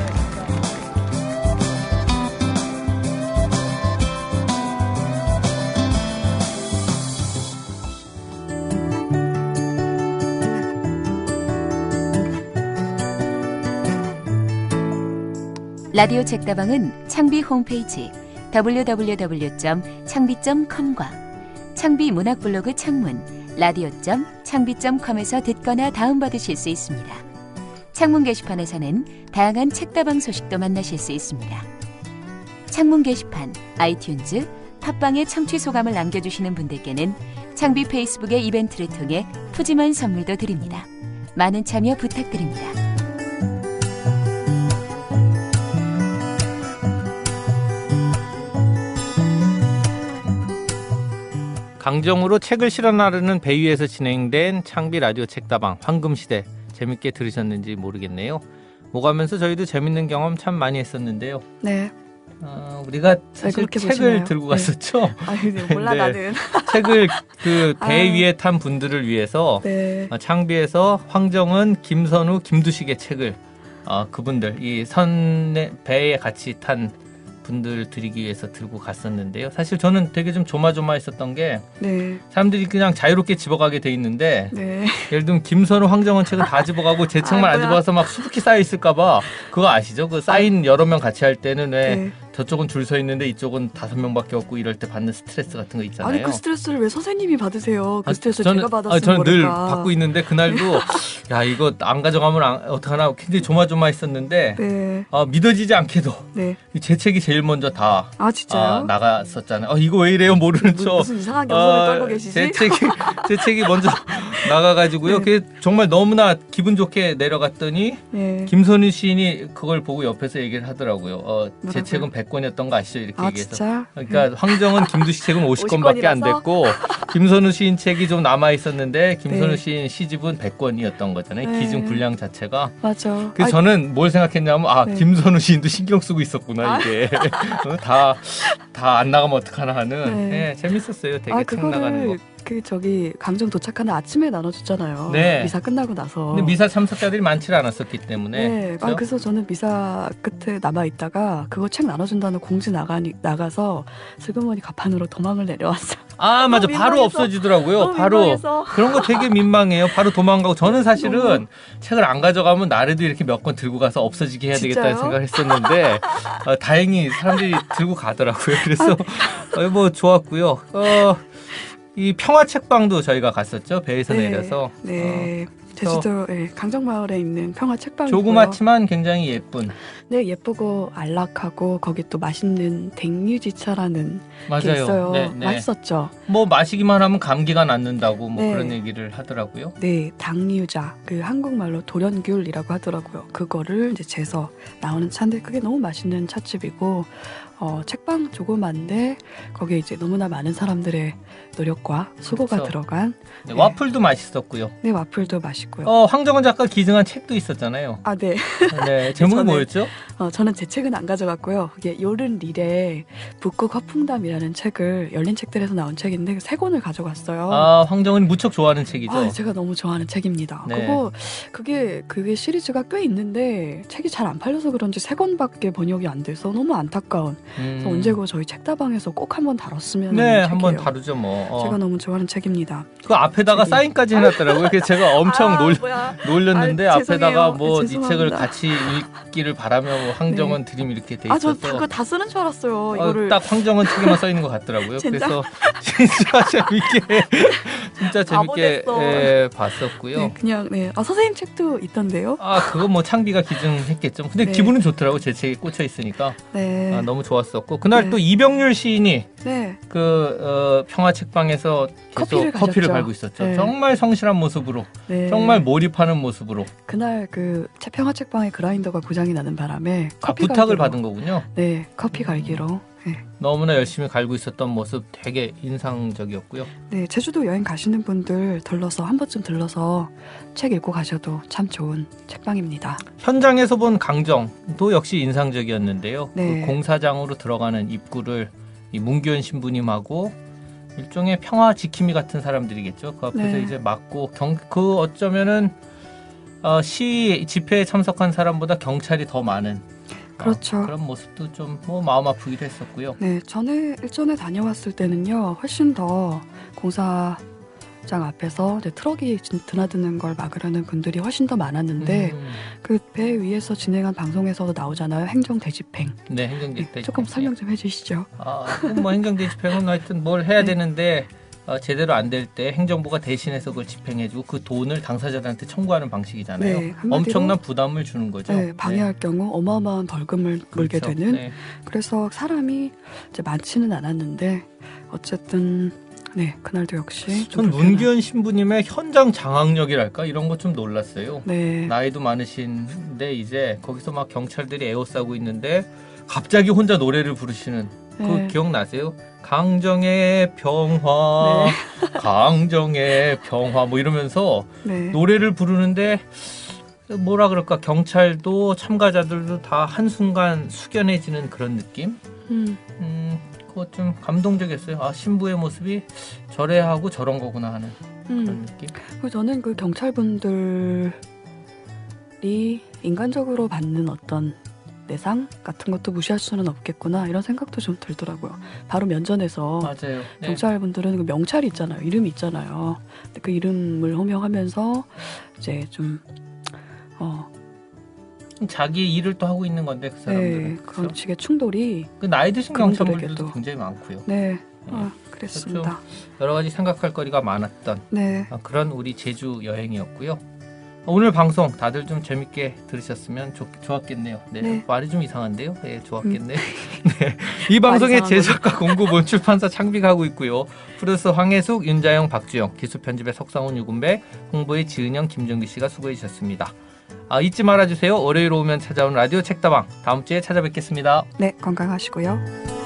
라디오 책다방은 창비 홈페이지 더블유 더블유 더블유 점 창비 점 컴과 창비 문학 블로그 창문 라디오 점 창비 점 컴에서 듣거나 다운받으실 수 있습니다. 창문 게시판에서는 다양한 책다방 소식도 만나실 수 있습니다. 창문 게시판, 아이튠즈, 팟빵에 청취 소감을 남겨주시는 분들께는 창비 페이스북의 이벤트를 통해 푸짐한 선물도 드립니다. 많은 참여 부탁드립니다. 강정으로 책을 실어 나르는 배 위에서 진행된 창비 라디오 책다방 황금시대 재밌게 들으셨는지 모르겠네요. 오가면서 저희도 재밌는 경험 참 많이 했었는데요. 네. 어, 우리가 사실 그렇게 책을 보시나요? 들고 네. 갔었죠. 아니, 네, 몰라 네. 나는. 책을 그 배 아유. 위에 탄 분들을 위해서 네. 어, 창비에서 황정은, 김선우, 김두식의 책을 어, 그분들 이 선의 배에 같이 탄 분들 드리기 위해서 들고 갔었는데요. 사실 저는 되게 좀 조마조마했었던 게 네. 사람들이 그냥 자유롭게 집어가게 돼 있는데 네. 예를 들면 김선우, 황정은 책은 다 집어가고 제 책만 안 아이고야. 집어가서 막 수북히 쌓여 있을까봐 그거 아시죠? 그 사인 여러 명 같이 할 때는 왜 네. 저쪽은 줄 서 있는데 이쪽은 다섯 명밖에 없고 이럴 때 받는 스트레스 같은 거 있잖아요. 아니 그 스트레스를 왜 선생님이 받으세요? 그 아, 스트레스 저는- 제가 받았으면 아, 저는 늘 모를까. 받고 있는데 그날도 야 이거 안 가져가면 안, 어떡하나 굉장히 조마조마했었는데 네. 어, 믿어지지 않게도 네. 제 책이 제일 먼저 다 아 진짜요? 아, 나갔었잖아요. 어, 이거 왜 이래요? 모르는 무- 척. 무슨 이상한 경선을 떨고 계시지? 제 책이 제 책이 먼저 나가가지고요. 네. 그게 정말 너무나 기분 좋게 내려갔더니 네. 김선우 시인이 그걸 보고 옆에서 얘기를 하더라고요. 어, 제 뭐라고요? 책은 백 권이었던 거 아시죠? 이렇게 아 얘기해서. 진짜? 그러니까 황정은, 김두식 책은 오십 권밖에 안 권이라서? 됐고 김선우 시인 책이 좀 남아 있었는데 김선우 네. 시인 시집은 백 권이었던 거잖아요. 네. 기증 분량 자체가. 맞아. 그래서 저는 뭘 생각했냐면 아 네. 김선우 시인도 신경 쓰고 있었구나 아. 이게 다 다 안 나가면 어떡하나 하는. 네. 예, 재밌었어요. 되게 아 책 나가는 거. 그거를 그 저기 강정 도착하는 아침에 나눠줬잖아요. 네. 미사 끝나고 나서. 근데 미사 참석자들이 많지 않았었기 때문에. 네. 그렇죠? 아, 그래서 저는 미사 끝에 남아 있다가 그거 책 나눠준다는 공지 나가니 나가서 슬그머니 가판으로 도망을 내려왔어요. 아 맞아 너무 바로 민망해서. 없어지더라고요. 너무 바로 민망해서. 그런 거 되게 민망해요. 바로 도망가고 저는 사실은 책을 안 가져가면 나래도 이렇게 몇 권 들고 가서 없어지게 해야 되겠다는 진짜요? 생각을 했었는데 어, 다행히 사람들이 들고 가더라고요. 그래서 어, 뭐 좋았고요. 어, 이 평화 책방도 저희가 갔었죠. 배에서 네. 내려서 네. 제주도 네, 강정마을에 있는 평화 어, 책방이고요. 조그맣지만 굉장히 예쁜. 네, 예쁘고 안락하고 거기 또 맛있는 댕유지차라는 게 맞아요. 있어요. 네, 네. 맛있었죠. 뭐 마시기만 하면 감기가 낫는다고 뭐 네. 그런 얘기를 하더라고요. 네, 당유자 그 한국말로 돌연귤이라고 하더라고요. 그거를 이제 재서 나오는 차인데 그게 너무 맛있는 차집이고 어, 책방 조그만데 거기에 이제 너무나 많은 사람들의 노력과 수고가 그렇죠. 들어간 네, 네. 와플도 맛있었고요. 네 와플도 맛있고요. 어, 황정은 작가 기증한 책도 있었잖아요. 아, 네. 네, 제목이 저는- 뭐였죠? 어, 저는 제 책은 안 가져갔고요. 이게 요른 릴의 북극 허풍담이라는 책을 열린 책들에서 나온 책인데 세 권을 가져갔어요. 아, 황정은이 무척 좋아하는 책이죠. 아, 제가 너무 좋아하는 책입니다. 네. 그거 그게 그게 시리즈가 꽤 있는데 책이 잘 안 팔려서 그런지 세 권밖에 번역이 안 돼서 너무 안타까운. 음. 그래서 언제고 저희 책다방에서 꼭 한번 다뤘으면 네, 하는 한번 책이에요. 다루죠 뭐. 어. 제가 너무 좋아하는 책입니다. 그 앞에다가 책이. 사인까지 해놨더라고요. 그래서 제가 엄청 아, 놀, 뭐야. 놀렸는데 아, 앞에다가 죄송해요. 뭐 이 죄송합니다. 책을 같이 읽기를 바라며 뭐 황정은 드림 이렇게 돼 아, 저 있어서 그거 다 쓰는 줄 알았어요. 어, 이거를 딱 황정은 책에만 써 있는 것 같더라고요. 진짜? 그래서 진짜 재밌게 진짜 바보 재밌게 됐어. 예, 봤었고요. 네, 그냥 네. 아, 선생님 책도 있던데요. 아 그거 뭐 창비가 기증했겠죠. 근데 네. 기분은 좋더라고 제 책이 꽂혀 있으니까 네. 아, 너무 좋았었고 그날 네. 또 이병률 시인이 네. 그 어, 평화 책방에서 계속 커피를 커피를, 가졌죠. 갈고 있었죠. 네. 정말 성실한 모습으로, 네. 정말 몰입하는 모습으로. 그날 그 평화 책방의 그라인더가 고장이 나는 바람에 아, 커피 부탁을 갈기로, 받은 거군요. 네, 커피 갈기로 네. 너무나 열심히 갈고 있었던 모습 되게 인상적이었고요. 네, 제주도 여행 가시는 분들 들러서 한 번쯤 들러서 책 읽고 가셔도 참 좋은 책방입니다. 현장에서 본 강정도 역시 인상적이었는데요. 네. 그 공사장으로 들어가는 입구를 이 문규현 신부님하고 일종의 평화 지킴이 같은 사람들이겠죠. 그 앞에서 네. 이제 막고 경, 그 어쩌면은 어, 시위 집회에 참석한 사람보다 경찰이 더 많은 그렇죠. 어, 그런 모습도 좀 뭐 마음 아프기도 했었고요. 네, 전에 일전에 다녀왔을 때는요, 훨씬 더 공사장 앞에서 이제 트럭이 진- 드나드는 걸 막으려는 분들이 훨씬 더 많았는데 음, 그 배 위에서 진행한 방송에서도 나오잖아요. 행정 대집행. 네, 행정대 네, 조금 설명 좀 해주시죠. 아, 그럼 뭐 행정대 집행은 하여튼 뭘 해야 네. 되는데 어, 제대로 안 될 때 행정부가 대신해서 그걸 집행해주고 그 돈을 당사자들한테 청구하는 방식이잖아요. 네, 한마디로 엄청난 부담을 주는 거죠. 네, 방해할 경우 어마어마한 벌금을 물게 그렇죠. 되는. 네. 그래서 사람이 이제 많지는 않았는데 어쨌든 네 그날도 역시 좀 전 불편한- 문규현 신부님의 현장 장악력이랄까 이런 거 좀 놀랐어요. 네, 나이도 많으신데 이제 거기서 막 경찰들이 에워싸고 있는데 갑자기 혼자 노래를 부르시는 그 네. 기억나세요? 강정의 평화, 강정의 평화 뭐 이러면서 네. 노래를 부르는데 뭐라 그럴까 경찰도 참가자들도 다 한순간 숙연해지는 그런 느낌? 음, 음, 그거 좀 감동적이었어요. 아 신부의 모습이 저래야 하고 저런 거구나 하는 그런 음. 느낌. 그리고 저는 그 경찰분들이 인간적으로 받는 어떤 내상 같은 것도 무시할 수는 없겠구나 이런 생각도 좀 들더라고요. 바로 면전에서 맞아요. 네. 경찰분들은 그 명찰이 있잖아요. 이름이 있잖아요. 근데 그 이름을 호명하면서 이제 좀 어, 자기 일을 또 하고 있는 건데 그 사람들은 네, 그렇죠? 그런 식의 충돌이 그 나이 드신 경찰분들도 그분들에게도. 굉장히 많고요. 네, 어, 그랬습니다. 여러 가지 생각할 거리가 많았던 네, 아, 그런 우리 제주 여행이었고요. 오늘 방송 다들 좀 재밌게 들으셨으면 좋, 좋았겠네요. 네, 네. 말이 좀 이상한데요. 네, 좋았겠네요. 네, 이 방송의 이상한 제작과 공부 문출판사 창비가 하고 있고요. 프로듀서 황혜숙, 윤자영, 박주영, 기술 편집의 석상훈, 유군배, 홍보의 지은영, 김정기 씨가 수고해 주셨습니다. 아, 잊지 말아주세요. 월요일 오면 찾아온 라디오 책다방 다음 주에 찾아뵙겠습니다. 네 건강하시고요.